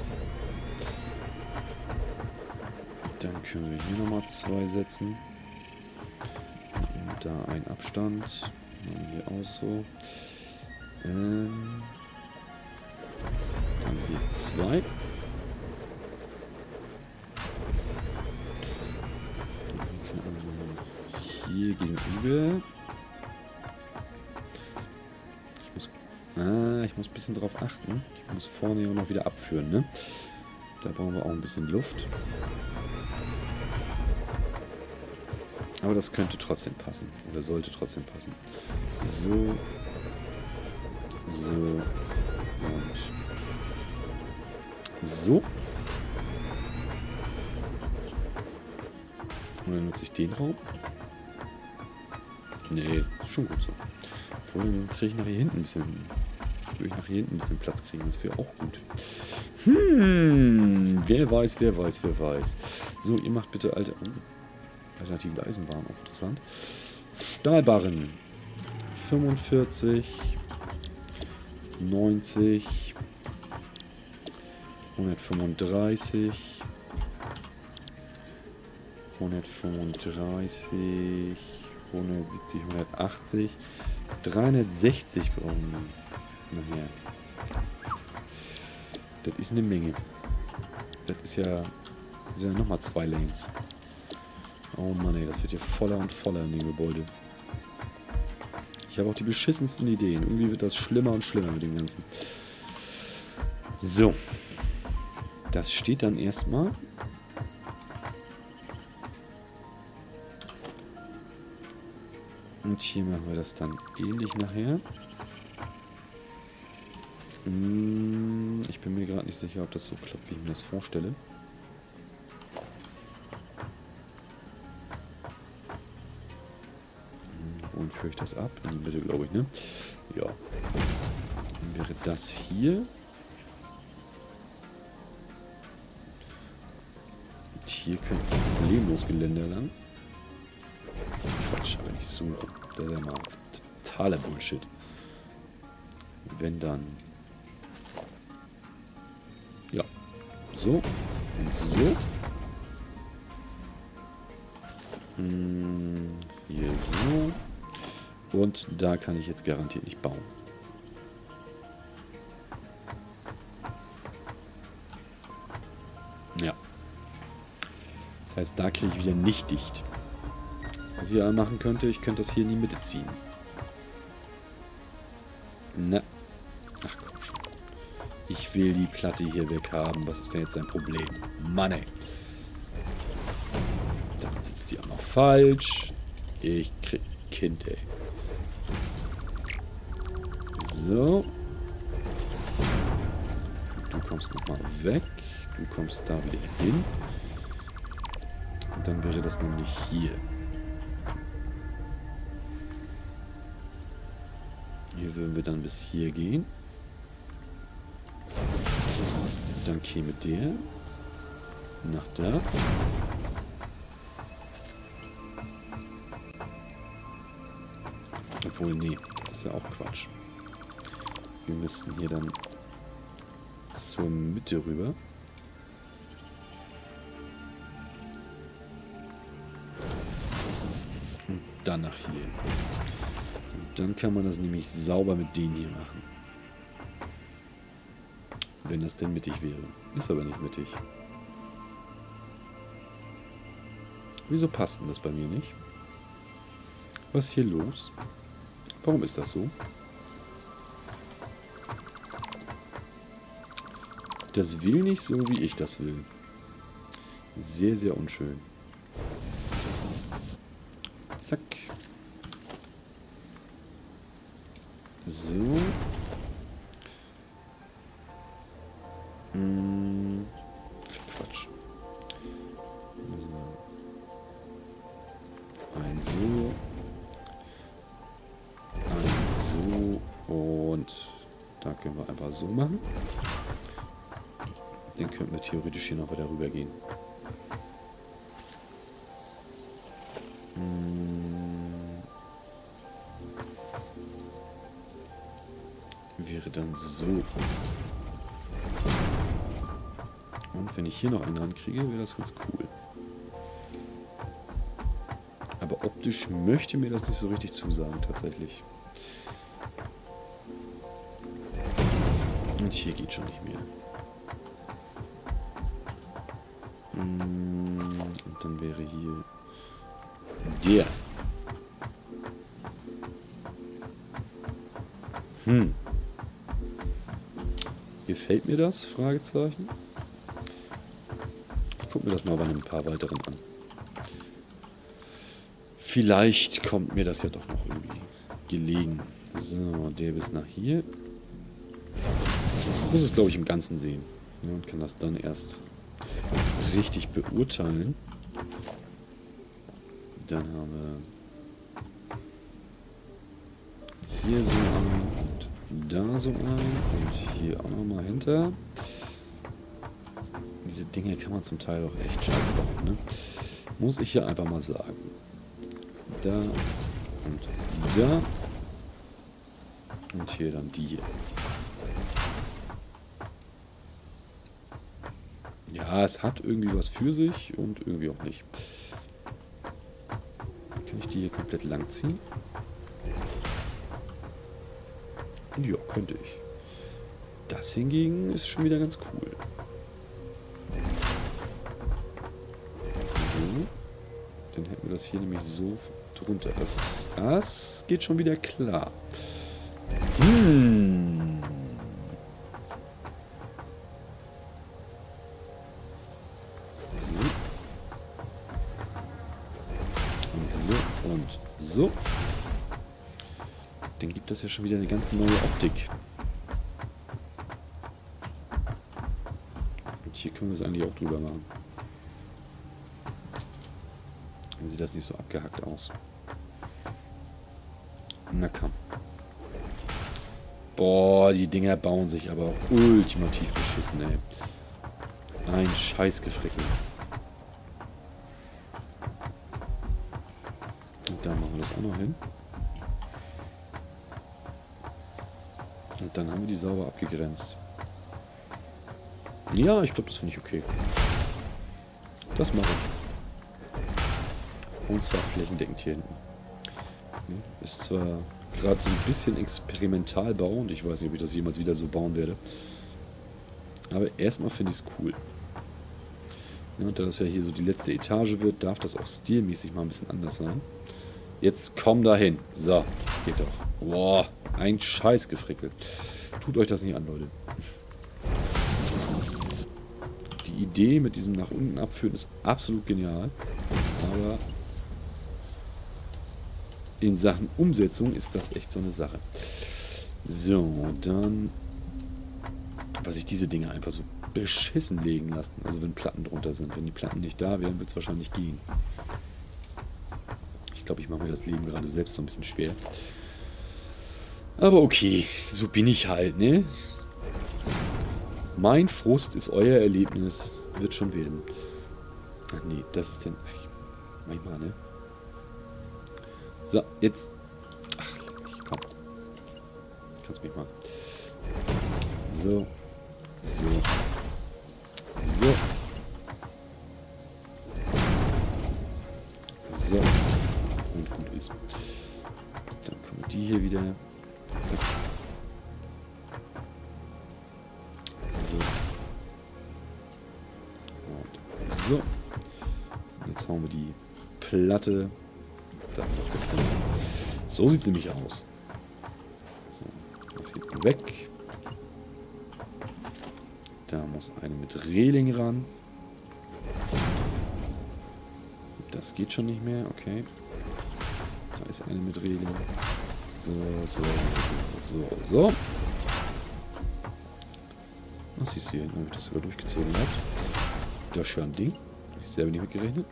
Dann können wir hier nochmal 2 setzen. Und da ein Abstand. Und hier auch so. Dann hier 2. Hier gegenüber. Ich muss ein bisschen drauf achten. Ich muss vorne ja noch wieder abführen, ne? Da brauchen wir auch ein bisschen Luft. Aber das könnte trotzdem passen. Oder sollte trotzdem passen. So. So. Und so. Und dann nutze ich den Raum. Nee, ist schon gut so. Vorhin kriege ich nach hier hinten ein bisschen... Würde ich nach hier hinten ein bisschen Platz kriegen. Das wäre auch gut. Wer weiß, wer weiß, wer weiß. So, ihr macht bitte alternative Eisenbahn. Auch interessant. Stahlbarren. 45. 90. 135. 135. 170, 180. 360 brauchen wir nachher. Das ist eine Menge. Das ist ja nochmal 2 Lanes. Oh Mann, ey, das wird hier voller und voller in dem Gebäude. Ich habe auch die beschissensten Ideen. Irgendwie wird das schlimmer und schlimmer mit dem Ganzen. So. Das steht dann erstmal. Und hier machen wir das dann ähnlich nachher. Ich bin mir gerade nicht sicher, ob das so klappt, wie ich mir das vorstelle. Wohin führe ich das ab? In die Mitte, glaube ich, ne? Ja. Dann wäre das hier. Und hier könnte man problemlos Geländer lang. Quatsch, aber nicht so rum. Das wäre mal totaler Bullshit. Wenn dann... Ja. So. Und so. Hier so. Und da kann ich jetzt garantiert nicht bauen. Ja. Das heißt, da kriege ich wieder nicht dicht. Was ich ja machen könnte, ich könnte das hier in die Mitte ziehen. Na. Ach komm schon. Ich will die Platte hier weghaben. Was ist denn jetzt dein Problem? Mann, ey. Dann sitzt die auch noch falsch. Ich krieg Kind, ey. So. Du kommst nochmal weg. Du kommst da wieder hin. Und dann wäre das nämlich hier. Hier würden wir dann bis hier gehen. Dann käme der nach da. Obwohl, nee, das ist ja auch Quatsch. Wir müssten hier dann zur Mitte rüber. Und dann nach hier. Und dann kann man das nämlich sauber mit denen hier machen. Wenn das denn mittig wäre. Ist aber nicht mittig. Wieso passt denn das bei mir nicht? Was ist hier los? Warum ist das so? Das will nicht so, wie ich das will. Sehr, sehr unschön. Zack. So. Quatsch. Ein so. Ein so. Und da können wir einfach so machen. Dann könnten wir theoretisch hier noch weiter rüber gehen. Wäre dann so. Und wenn ich hier noch einen dran kriege, wäre das ganz cool. Aber optisch möchte mir das nicht so richtig zusagen, tatsächlich. Und hier geht schon nicht mehr. Und dann wäre hier der. Gefällt mir das? Fragezeichen. Ich gucke mir das mal bei ein paar weiteren an. Vielleicht kommt mir das ja doch noch irgendwie gelegen. So, der bis nach hier. Ich muss es, glaube ich, im Ganzen sehen. Ja, und kann das dann erst richtig beurteilen. Dann haben wir hier so ein und da so ein und hier auch nochmal hinter. Diese Dinge kann man zum Teil auch echt scheiße bauen, ne? Muss ich hier einfach mal sagen. Da und da. Und hier dann die hier. Ja, es hat irgendwie was für sich und irgendwie auch nicht. Kann ich die hier komplett lang ziehen? Ja, könnte ich. Das hingegen ist schon wieder ganz cool. So. Dann hätten wir das hier nämlich so drunter. Das geht schon wieder klar. So. Dann gibt das ja schon wieder eine ganz neue Optik. Und hier können wir es eigentlich auch drüber machen. Dann sieht das nicht so abgehackt aus. Na komm. Boah, die Dinger bauen sich aber auch ultimativ beschissen, ey. Ein Scheißgefrickel. Und da machen wir das auch noch hin. Und dann haben wir die sauber abgegrenzt. Ja, ich glaube, das finde ich okay. Das mache ich. Und zwar flächendeckend hier hinten. Ist zwar gerade so ein bisschen Experimentalbau und ich weiß nicht, ob ich das jemals wieder so bauen werde. Aber erstmal finde ich es cool. Ja, und da das ja hier so die letzte Etage wird, darf das auch stilmäßig mal ein bisschen anders sein. Jetzt komm da hin. So, geht doch. Boah, ein Scheißgefrickel. Tut euch das nicht an, Leute. Die Idee mit diesem nach unten abführen ist absolut genial. Aber in Sachen Umsetzung ist das echt so eine Sache. So, dann... Was sich diese Dinge einfach so beschissen legen lassen. Also wenn Platten drunter sind. Wenn die Platten nicht da wären, wird es wahrscheinlich gehen. Ich glaube, ich mache mir das Leben gerade selbst so ein bisschen schwer. Aber okay, so bin ich halt, ne? Mein Frust ist euer Erlebnis. Wird schon werden. Ach nee, das ist denn... Manchmal, ne? So, jetzt... Ach, komm. Kannst mich mal... So. So. So. So. Und gut ist. Dann kommen die hier wieder. Zack. So. Und so. Und jetzt hauen wir die Platte da noch drauf. So sieht es nämlich aus. So. Auf hinten weg. Da muss eine mit Reling ran. Das geht schon nicht mehr, okay. Da ist eine mit Reling. So, so, so, so, so. Was ist hier? Ob ich das sogar durchgezogen habe. Das ist schon ein Ding. Habe ich selber nicht mitgerechnet.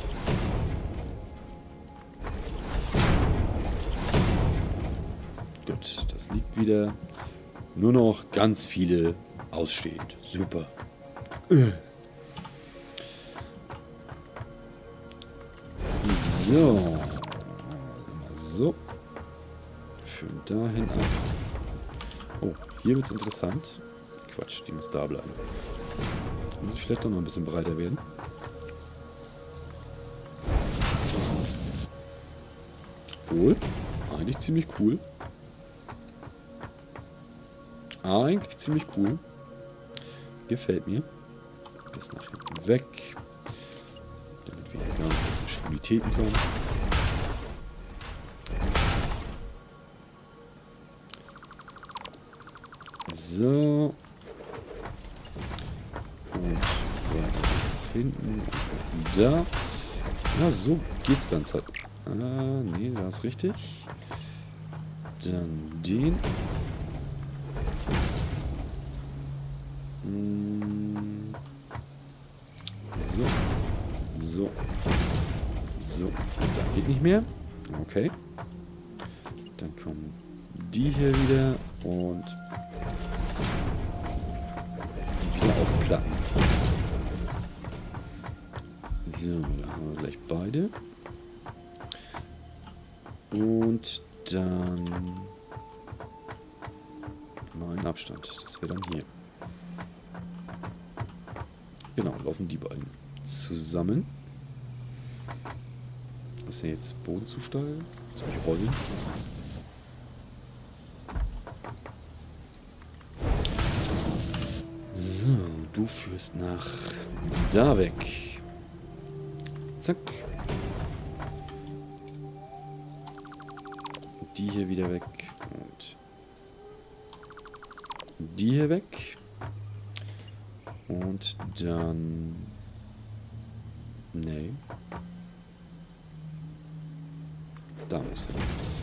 Gut, das liegt wieder. Nur noch ganz viele ausstehend. Super. So. So. Führen dahin ab. Oh, hier wird es interessant. Quatsch, die muss da bleiben. Muss ich vielleicht doch noch ein bisschen breiter werden. Wohl. Eigentlich ziemlich cool. Eigentlich ziemlich cool. Gefällt mir. Bis nach hinten weg. Damit wir hier gar nicht in Schwulitäten kommen. So. Und weiter bis nach hinten. Und da. Ja, so geht's dann. Nee, da ist richtig. Dann den. So. So. So. Da geht nicht mehr. Okay. Dann kommen die hier wieder und wieder auf Platten. So, da haben wir gleich beide. Und dann mal einen Abstand. Das wäre dann hier. Genau, laufen die beiden zusammen. Was ist denn jetzt? Boden zu steil? Soll ich rollen? So, du führst nach da weg. Zack. Die hier wieder weg. Und die hier weg. Und dann... Nee. Da muss hin.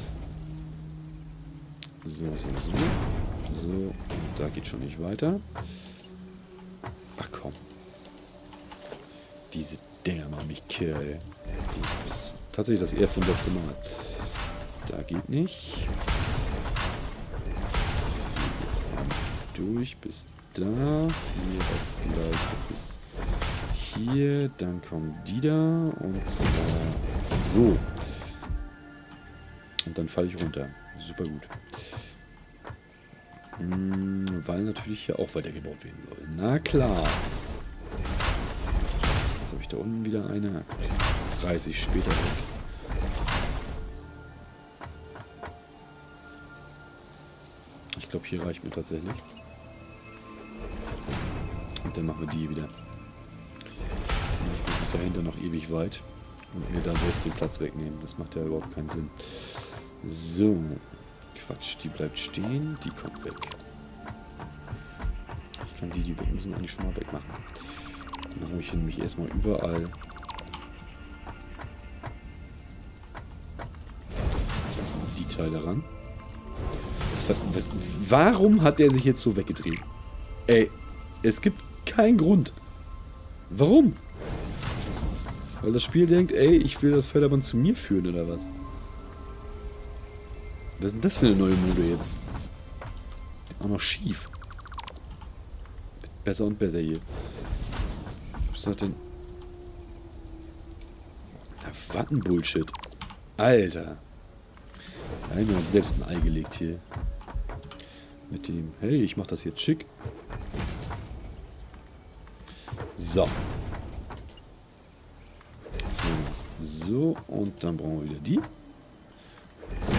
So, so, so. So, da geht schon nicht weiter. Ach komm. Diese Dinger machen mich kirre. Das ist tatsächlich das erste und letzte Mal. Da geht nicht. durch bis da. Hier das gleiche bis hier. Dann kommen die da. Und zwar so. Und dann falle ich runter. Super gut. Weil natürlich hier auch weitergebaut werden soll. Na klar. Jetzt habe ich da unten wieder eine. 30 später weg. Ich glaube, hier reicht mir tatsächlich. Und dann machen wir die wieder. Dann muss ich dahinter noch ewig weit. Und mir da selbst den Platz wegnehmen. Das macht ja überhaupt keinen Sinn. So. Quatsch, die bleibt stehen. Die kommt weg. Ich kann die weg müssen eigentlich schon mal wegmachen. Dann mache ich nämlich erstmal überall die Teile ran. Warum hat der sich jetzt so weggedreht? Ey, es gibt keinen Grund. Warum? Weil das Spiel denkt, ey, ich will das Förderband zu mir führen, oder was? Was ist denn das für eine neue Mode jetzt? Auch noch schief. Besser und besser hier. Was hat denn... Na, was ein Bullshit. Alter. Da habe ich mir selbst ein Ei gelegt hier. Mit dem, hey, ich mach das jetzt schick. So. So, und dann brauchen wir wieder die. Zack.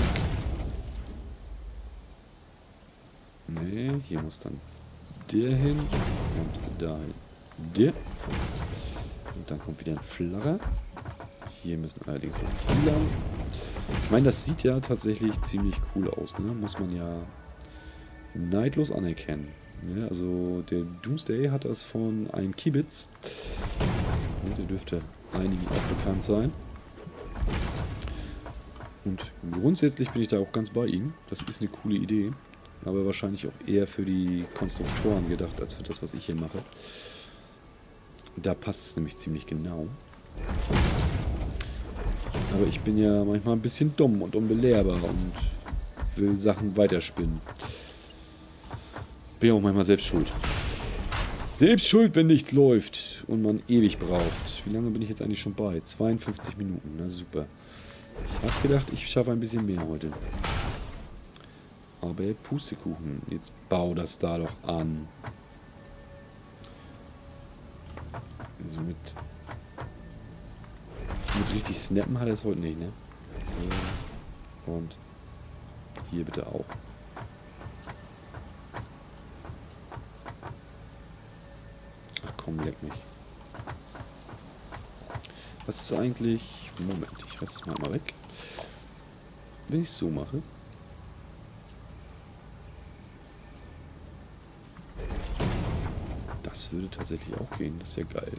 Nee, hier muss dann der hin. Und dahin der. Und dann kommt wieder ein flacher. Hier müssen allerdings noch die lang. Ich meine, das sieht ja tatsächlich ziemlich cool aus, ne? Muss man ja neidlos anerkennen. Ne? Also der Doomsday hat das von einem Kibitz. Ne, der dürfte einigen auch bekannt sein. Und grundsätzlich bin ich da auch ganz bei ihm. Das ist eine coole Idee. Aber wahrscheinlich auch eher für die Konstruktoren gedacht, als für das, was ich hier mache. Da passt es nämlich ziemlich genau. Aber ich bin ja manchmal ein bisschen dumm und unbelehrbar und will Sachen weiterspinnen. Bin ja auch manchmal selbst schuld. Selbst schuld, wenn nichts läuft und man ewig braucht. Wie lange bin ich jetzt eigentlich schon bei? 52 Minuten, na super. Ich habe gedacht, ich schaffe ein bisschen mehr heute. Aber Pustekuchen, jetzt bau das da doch an. So mit richtig snappen hat er es heute nicht, ne? So. Und hier bitte auch. Ach komm, leck mich. Was ist eigentlich... Moment, ich lasse es mal weg. Wenn ich es so mache... Das würde tatsächlich auch gehen, das ist ja geil.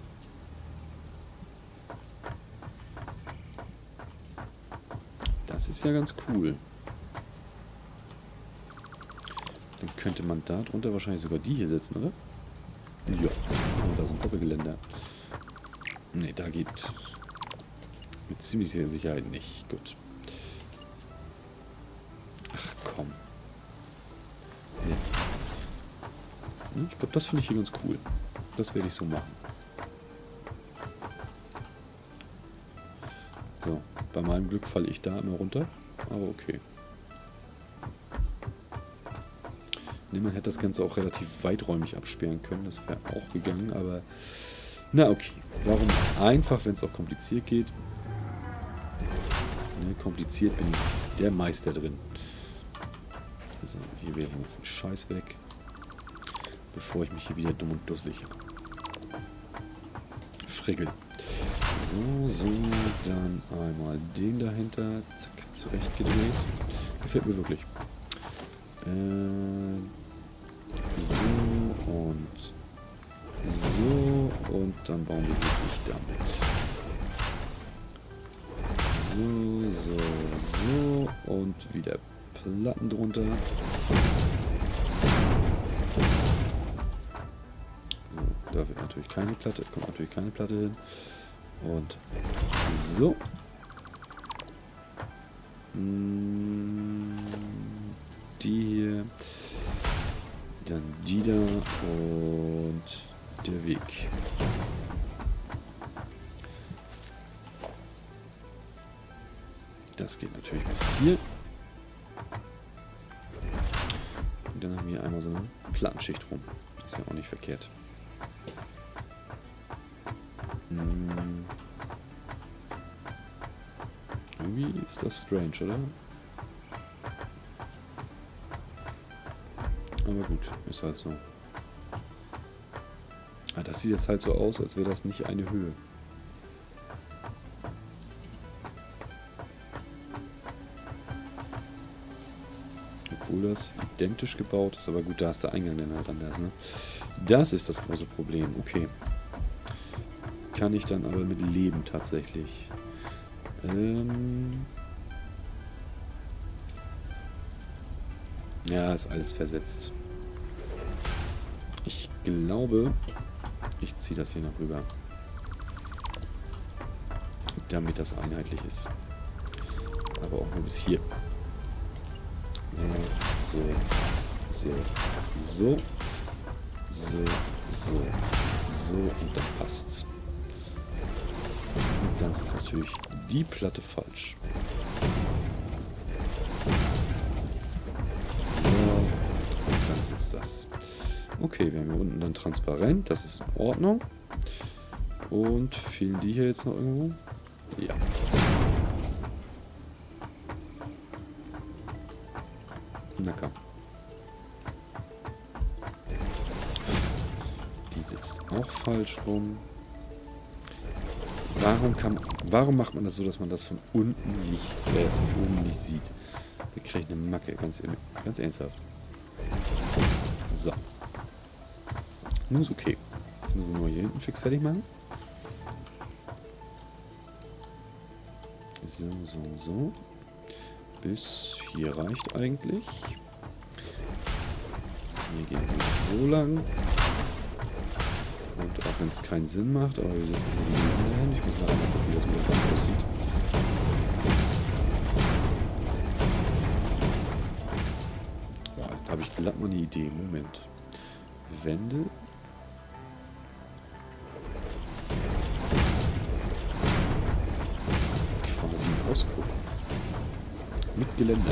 Das ist ja ganz cool. Dann könnte man da drunter wahrscheinlich sogar die hier setzen, oder? Ja. Oh, da ist ein Doppelgeländer. Ne, da geht mit ziemlicher Sicherheit nicht. Gut. Ach komm. Nee. Ich glaube, das finde ich hier ganz cool. Das werde ich so machen. So, bei meinem Glück falle ich da immer runter. Aber okay. Ne, man hätte das Ganze auch relativ weiträumig absperren können. Das wäre auch gegangen, aber... Na okay. Warum einfach, wenn es auch kompliziert geht? Ne, kompliziert bin ich der Meister drin. So, hier wäre jetzt ein Scheiß weg. Bevor ich mich hier wieder dumm und dusselig frickel. So, dann einmal den dahinter. Zack, zurechtgedreht. Gefällt mir wirklich. So und dann bauen wir wirklich damit. So und wieder Platten drunter. So, da wird natürlich keine Platte, kommt natürlich keine Platte hin. Und so. Die hier. Dann die da und der Weg. Das geht natürlich bis hier. Und dann haben wir einmal so eine Plattenschicht rum. Ist ja auch nicht verkehrt. Irgendwie ist das strange, oder? Aber gut, ist halt so. Ah, das sieht jetzt halt so aus, als wäre das nicht eine Höhe. Obwohl das identisch gebaut ist, aber gut, da ist der Eingang dann halt anders, ne? Das ist das große Problem, okay. Kann ich dann aber mit leben tatsächlich. Ja, ist alles versetzt. Ich glaube, ich ziehe das hier noch rüber. Damit das einheitlich ist. Aber auch nur bis hier. So, so, so, so, so, so und dann passt's. Und dann ist natürlich die Platte falsch. So, und dann sitzt das. Okay, wir haben hier unten dann transparent, das ist in Ordnung. Und fehlen die hier jetzt noch irgendwo? Ja. Na komm. Die sitzt auch falsch rum. Warum macht man das so, dass man das von unten nicht, von oben nicht sieht? Da kriege ich eine Macke, ganz ernsthaft. So. Nun ist okay. Jetzt müssen wir nur hier hinten fix fertig machen. So, so, so. Bis hier reicht eigentlich. Hier gehen wir so lang. Und auch wenn es keinen Sinn macht, aber wir setzen hier die Linie hin. Ich muss mal gucken, wie das mit dem aussieht. Ja, da habe ich glatt mal eine Idee. Moment. Wände. Quasi ein Ausguck. Mit Geländer.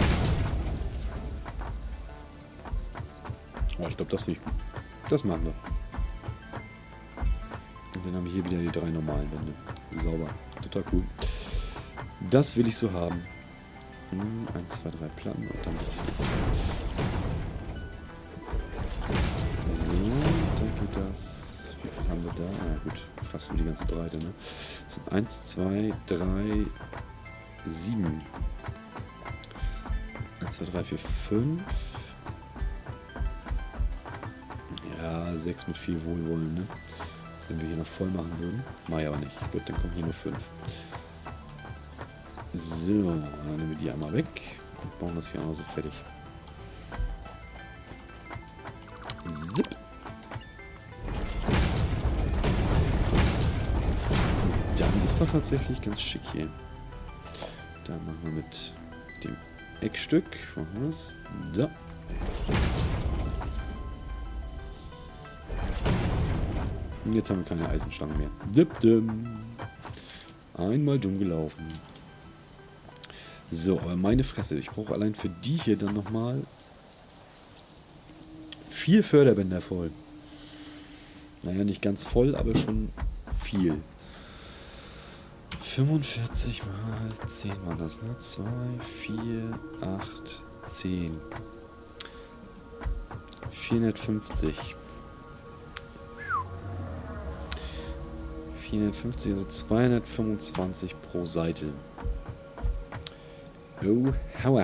Oh, ich glaube, das finde ich gut. Das machen wir. Und dann haben wir hier wieder die 3 normalen Wände. Sauber. Total cool. Das will ich so haben. 1, 2, 3 Platten und dann bis hier. So, dann geht das. Wie viel haben wir da? Ah, gut. Fast um die ganze Breite, ne? Das sind 1, 2, 3, 7. 1, 2, 3, 4, 5. Ja, 6 mit viel Wohlwollen, ne? Wenn wir hier noch voll machen würden. Mach ich aber nicht. Gut, dann kommen hier nur 5. So, dann nehmen wir die einmal weg und bauen das hier auch noch so fertig. Zip. Und dann ist doch tatsächlich ganz schick hier. Da machen wir mit dem Eckstück. Wo haben wir das? Da. Und jetzt haben wir keine Eisenstangen mehr. Dip-dim. Einmal dumm gelaufen. So, aber meine Fresse. Ich brauche allein für die hier dann nochmal 4 Förderbänder voll. Naja, nicht ganz voll, aber schon viel. 45 mal 10 waren das, ne? 2, 4, 8, 10. 450. 450, also 225 pro Seite. Oh, hauer.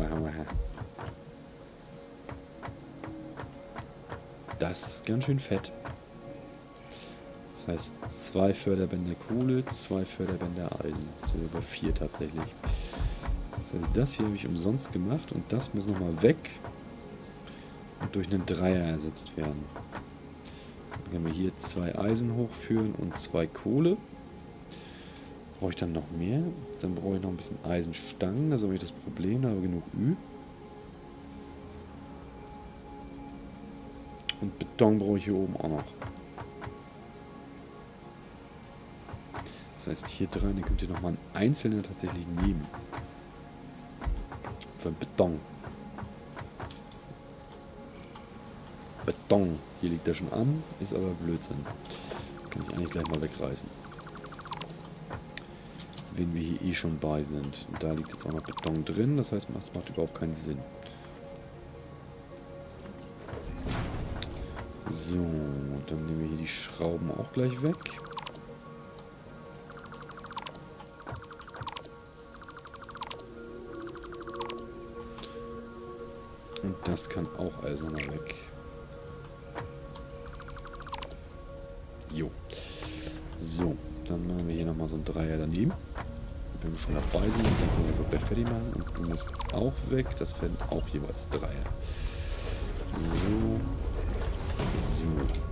Das ist ganz schön fett. Das heißt 2 Förderbänder Kohle, 2 Förderbänder Eisen. So über 4 tatsächlich. Das heißt, das hier habe ich umsonst gemacht und das muss nochmal weg und durch einen Dreier ersetzt werden. Dann können wir hier 2 Eisen hochführen und 2 Kohle. Brauche ich dann noch mehr? Dann brauche ich noch ein bisschen Eisenstangen. Das habe ich das Problem, da habe ich genug Ü. Und Beton brauche ich hier oben auch noch. Das heißt, hier dran, dann könnt ihr nochmal einen einzelnen tatsächlich nehmen. Für Beton. Beton. Hier liegt er schon an, ist aber Blödsinn. Kann ich eigentlich gleich mal wegreißen. Wenn wir hier eh schon bei sind. Und da liegt jetzt auch noch Beton drin, das heißt, das macht überhaupt keinen Sinn. So, dann nehmen wir hier die Schrauben auch gleich weg. Und das kann auch alles nochmal weg. Jo. So, dann machen wir hier nochmal so ein Dreier daneben. Wenn wir schon dabei sind, dann können wir das auch gleich fertig machen. Und du musst auch weg, das werden auch jeweils Dreier. So. So.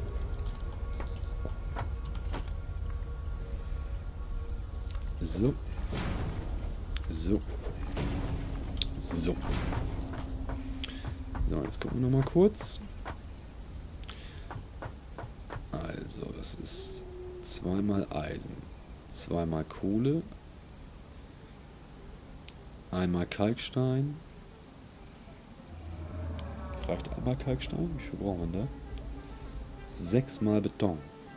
So. So. So. So, jetzt gucken wir nochmal kurz. Also, das ist zweimal Eisen, zweimal Kohle, einmal Kalkstein. Reicht einmal Kalkstein? Wie viel brauchen wir da? 6-mal Beton.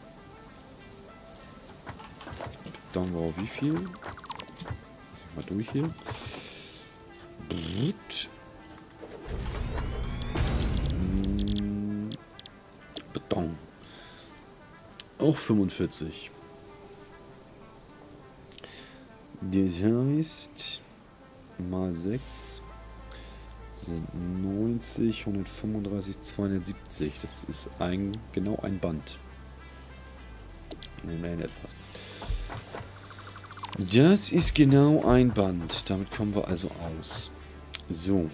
Beton braucht wie viel? Lass ich mal durch hier. Brut. Beton. Auch 45. Das heißt, mal 6 sind 90, 135, 270. Das ist genau ein Band. Nehmen wir etwas. Das ist genau ein Band. Damit kommen wir also aus. So.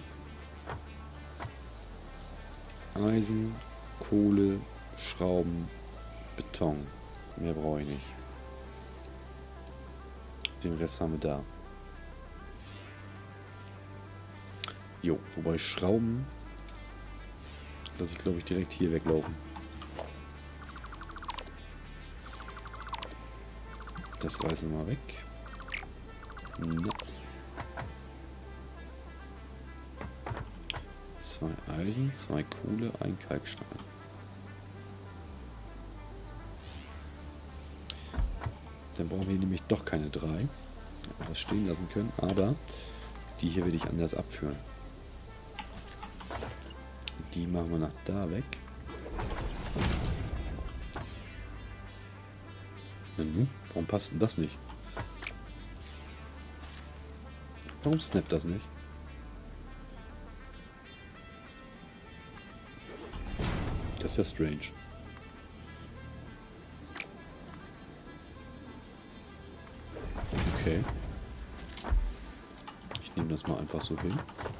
Eisen, Kohle, Schrauben, Beton. Mehr brauche ich nicht. Den Rest haben wir da. Jo, wobei Schrauben lasse ich, glaube ich, direkt hier weglaufen. Das reißen wir mal weg. Na. 2 Eisen, 2 Kohle, 1 Kalkstein. Dann brauchen wir nämlich doch keine 3. Das stehen lassen können, aber die hier werde ich anders abführen. Die machen wir nach da weg. Warum passt denn das nicht? Warum snappt das nicht? Das ist ja strange. Okay. Ich nehme das mal einfach so hin.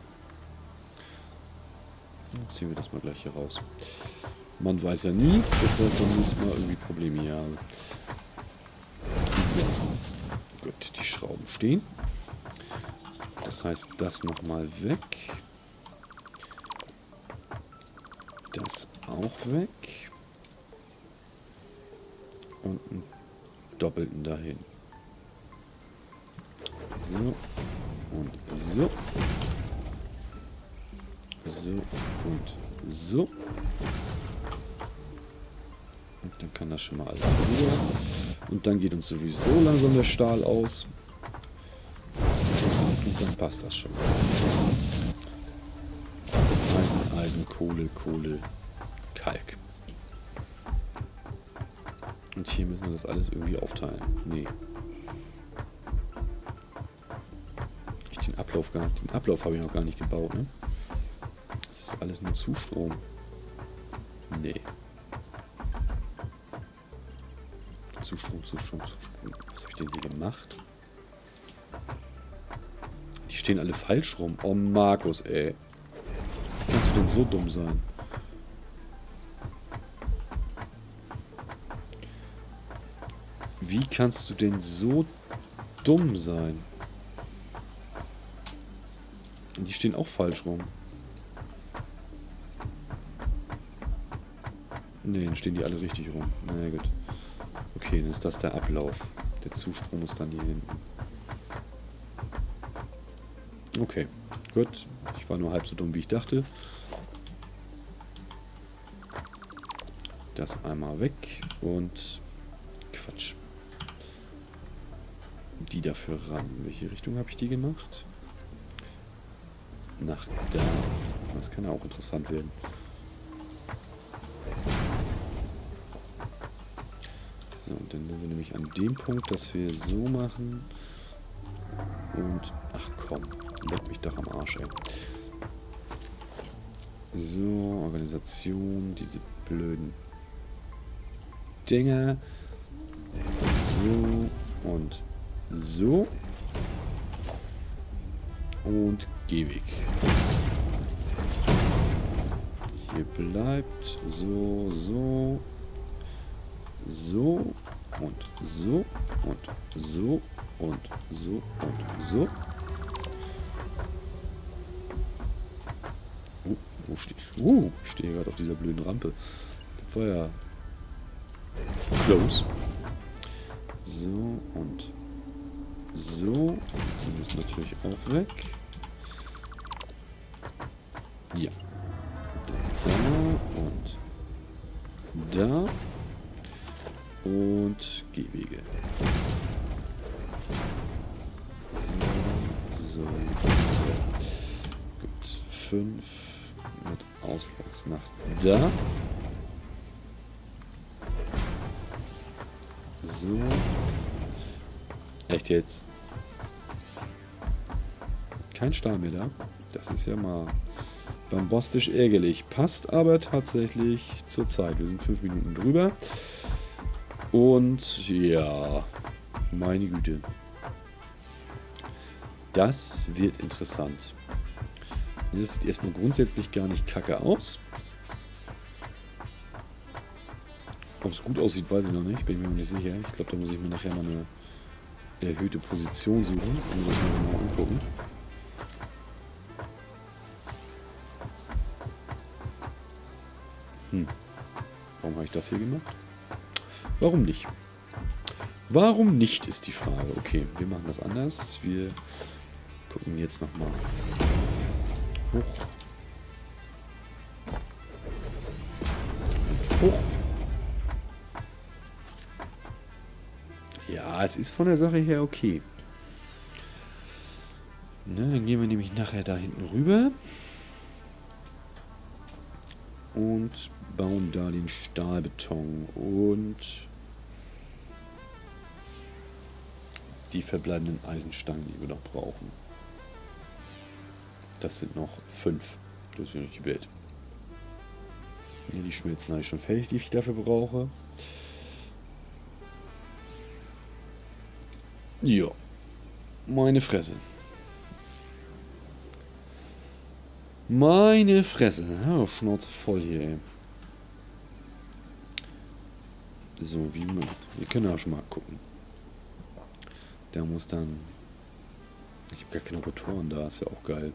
Dann ziehen wir das mal gleich hier raus. Man weiß ja nie, bevor wir beim nächsten Mal irgendwie Probleme hier haben. So. Gut, die Schrauben stehen. Das heißt, das nochmal weg. Das auch weg. Und einen doppelten dahin. So. Und so. So und so. Und dann kann das schon mal alles rüber. Und dann geht uns sowieso langsam der Stahl aus. Und dann passt das schon. Eisen, Eisen, Kohle, Kohle, Kalk. Und hier müssen wir das alles irgendwie aufteilen. Nee. Den Ablauf habe ich noch gar nicht gebaut, ne? Das ist alles nur Zustrom. Nee. Zustrom. Was habe ich denn hier gemacht? Die stehen alle falsch rum. Oh, Markus, ey. Wie kannst du denn so dumm sein? Wie kannst du denn so dumm sein? Die stehen auch falsch rum. Ne, dann stehen die alle richtig rum. Na ja, gut. Okay, dann ist das der Ablauf. Der Zustrom ist dann hier hinten. Okay, gut. Ich war nur halb so dumm, wie ich dachte. Das einmal weg und Quatsch. Die dafür ran. In welche Richtung habe ich die gemacht? Nach da. Das kann ja auch interessant werden. So, und dann sind wir nämlich an dem Punkt, dass wir so machen. Und, ach komm, leck mich doch am Arsch, ey. So, Organisation, diese blöden Dinger. So und so. Und Gehweg. Hier bleibt so, so, so und so und so und so und so. Wo stehe ich? Ich stehe gerade auf dieser blöden Rampe. Das war ja close. So und so. Die müssen natürlich auch weg. Ja. Da und da. Und Gehwege. So, so. Gut. 5 mit Auslass nach da. So. Echt jetzt? Kein Stahl mehr da? Das ist ja mal bombastisch ärgerlich. Passt aber tatsächlich zur Zeit. Wir sind 5 Minuten drüber. Und ja, meine Güte. Das wird interessant. Das sieht erstmal grundsätzlich gar nicht kacke aus. Ob es gut aussieht, weiß ich noch nicht. Bin ich mir noch nicht sicher. Ich glaube, da muss ich mir nachher mal eine erhöhte Position suchen und das mal genau angucken. Warum habe ich das hier gemacht? Warum nicht? Warum nicht, ist die Frage. Okay, wir machen das anders. Wir gucken jetzt nochmal hoch. Hoch. Ja, es ist von der Sache her okay. Ne, dann gehen wir nämlich nachher da hinten rüber. Und bauen da den Stahlbeton und die verbleibenden Eisenstangen, die wir noch brauchen. Das sind noch 5. Das ist ja nicht die Welt. Ja, die schmelzen eigentlich schon fertig, die ich dafür brauche. Ja. Meine Fresse. Meine Fresse. Ja, Schnauze voll hier, ey. So, wie man. Wir können ja schon mal gucken. Der muss dann. Ich habe gar keine Rotoren da, ist ja auch geil.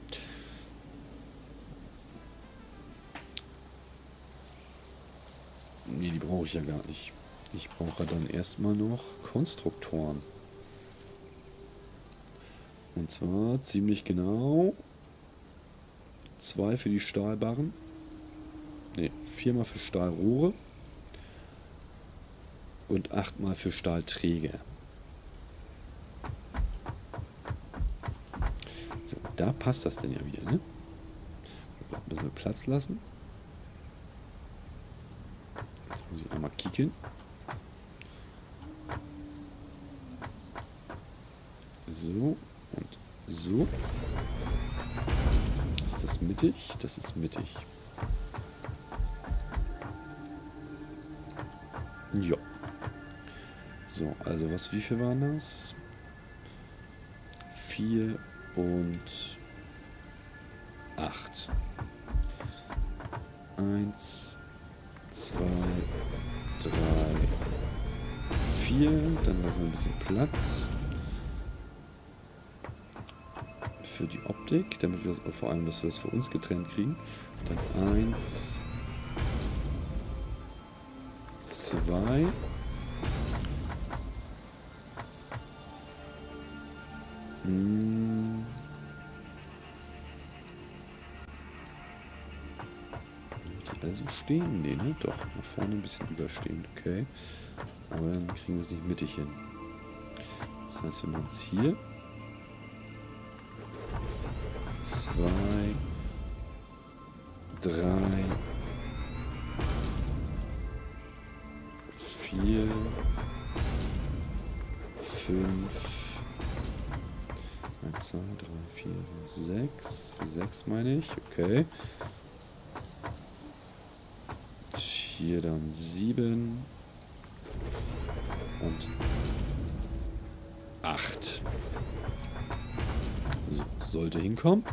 Nee, die brauche ich ja gar nicht. Ich brauche dann erstmal noch Konstruktoren. Und zwar ziemlich genau 2 für die Stahlbarren. Ne, 4 mal für Stahlrohre. Und 8 mal für Stahlträger. So, da passt das denn ja wieder, ne? Da müssen wir Platz lassen. Jetzt muss ich einmal kicken. So und so. Ist das mittig? Das ist mittig. Ja. So, also wie viel waren das? 4 und 8. 1, 2, 3, 4. Dann lassen wir ein bisschen Platz für die Optik, damit wir vor allem, dass wir es für uns getrennt kriegen. Dann 1, 2. Die alle so stehen? Nee, ne? Doch. Nach vorne ein bisschen überstehend. Okay. Aber dann kriegen wir es nicht mittig hin. Das heißt, wir machen es hier. 2, 3, 4, 5, 1, 2, 3, 4, 6. 6 meine ich, okay. Hier dann 7 und 8. So, sollte hinkommen.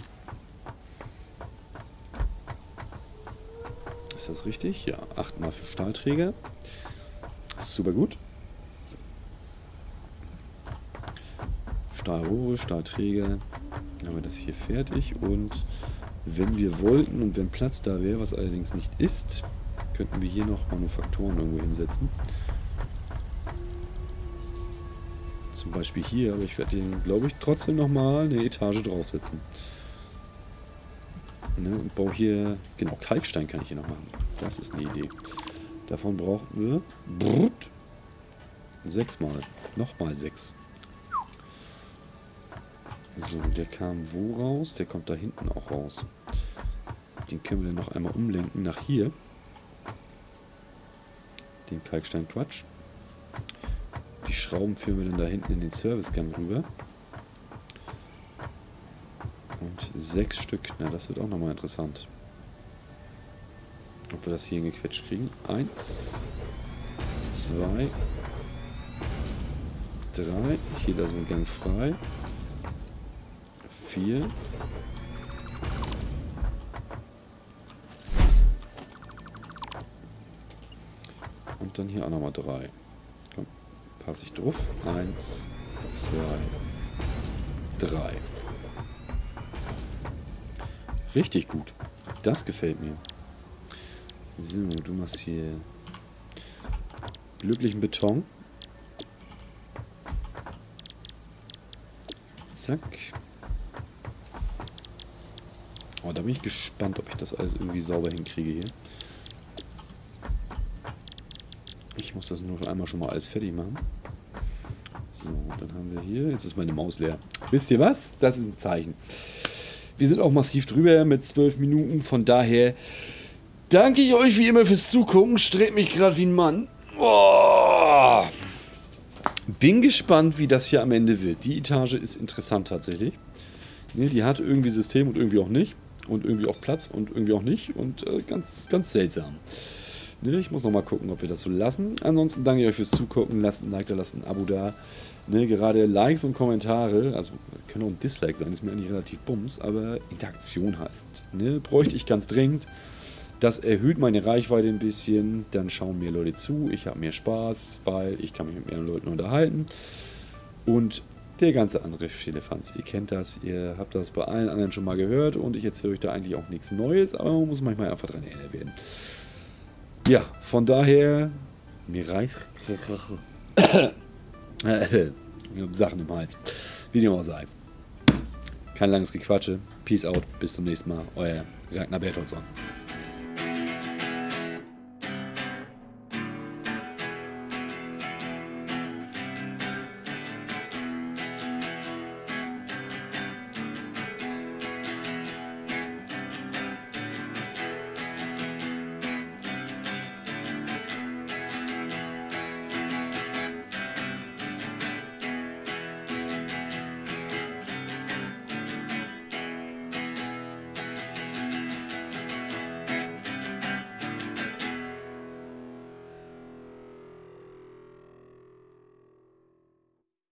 Ist das richtig? Ja, 8 mal für Stahlträger. Ist super gut. Stahlrohre, Stahlträger. Dann haben wir das hier fertig. Und wenn wir wollten und wenn Platz da wäre, was allerdings nicht ist, könnten wir hier noch Manufakturen irgendwo hinsetzen. Zum Beispiel hier, aber ich werde den, glaube ich, trotzdem nochmal eine Etage draufsetzen. Ne, und baue hier, genau, Kalkstein kann ich hier noch machen. Das ist eine Idee. Davon brauchen wir 6 mal. Nochmal 6. So, der kam wo raus? Der kommt da hinten auch raus. Den können wir dann noch einmal umlenken nach hier. Den Kalkstein-Quatsch. Die Schrauben führen wir dann da hinten in den Servicegang rüber. Und 6 Stück. Na, das wird auch nochmal interessant. Ob wir das hier hingequetscht kriegen. 1, 2, 3. Hier lassen wir Gang frei. 4. Und dann hier auch nochmal 3. Komm, passe ich drauf. 1, 2, 3. Richtig gut. Das gefällt mir. So, du machst hier glücklichen Beton. Zack. Oh, da bin ich gespannt, ob ich das alles irgendwie sauber hinkriege hier. Ich muss das nur einmal schon mal alles fertig machen. So, dann haben wir hier... Jetzt ist meine Maus leer. Wisst ihr was? Das ist ein Zeichen. Wir sind auch massiv drüber mit 12 Minuten. Von daher danke ich euch wie immer fürs Zugucken. Strebt mich gerade wie ein Mann. Oh. Bin gespannt, wie das hier am Ende wird. Die Etage ist interessant tatsächlich. Ne, die hat irgendwie System und irgendwie auch nicht. Und irgendwie auch Platz und irgendwie auch nicht. Und ganz, ganz seltsam. Ne, ich muss nochmal gucken, ob wir das so lassen. Ansonsten danke ich euch fürs Zugucken. Lasst ein Like da, lasst ein Abo da. Ne, gerade Likes und Kommentare, also können auch ein Dislike sein, ist mir eigentlich relativ bums, aber Interaktion halt. Ne, bräuchte ich ganz dringend. Das erhöht meine Reichweite ein bisschen. Dann schauen mehr Leute zu. Ich habe mehr Spaß, weil ich kann mich mit mehreren Leuten unterhalten. Und der ganze andere Firlefanz. Ihr kennt das, ihr habt das bei allen anderen schon mal gehört und ich erzähle euch da eigentlich auch nichts Neues, aber man muss manchmal einfach dran erinnert werden. Ja, von daher, mir reicht ich habe Sachen im Hals. Wie dem auch sei. Kein langes Gequatsche. Peace out. Bis zum nächsten Mal. Euer Ragnar Bertholdsson.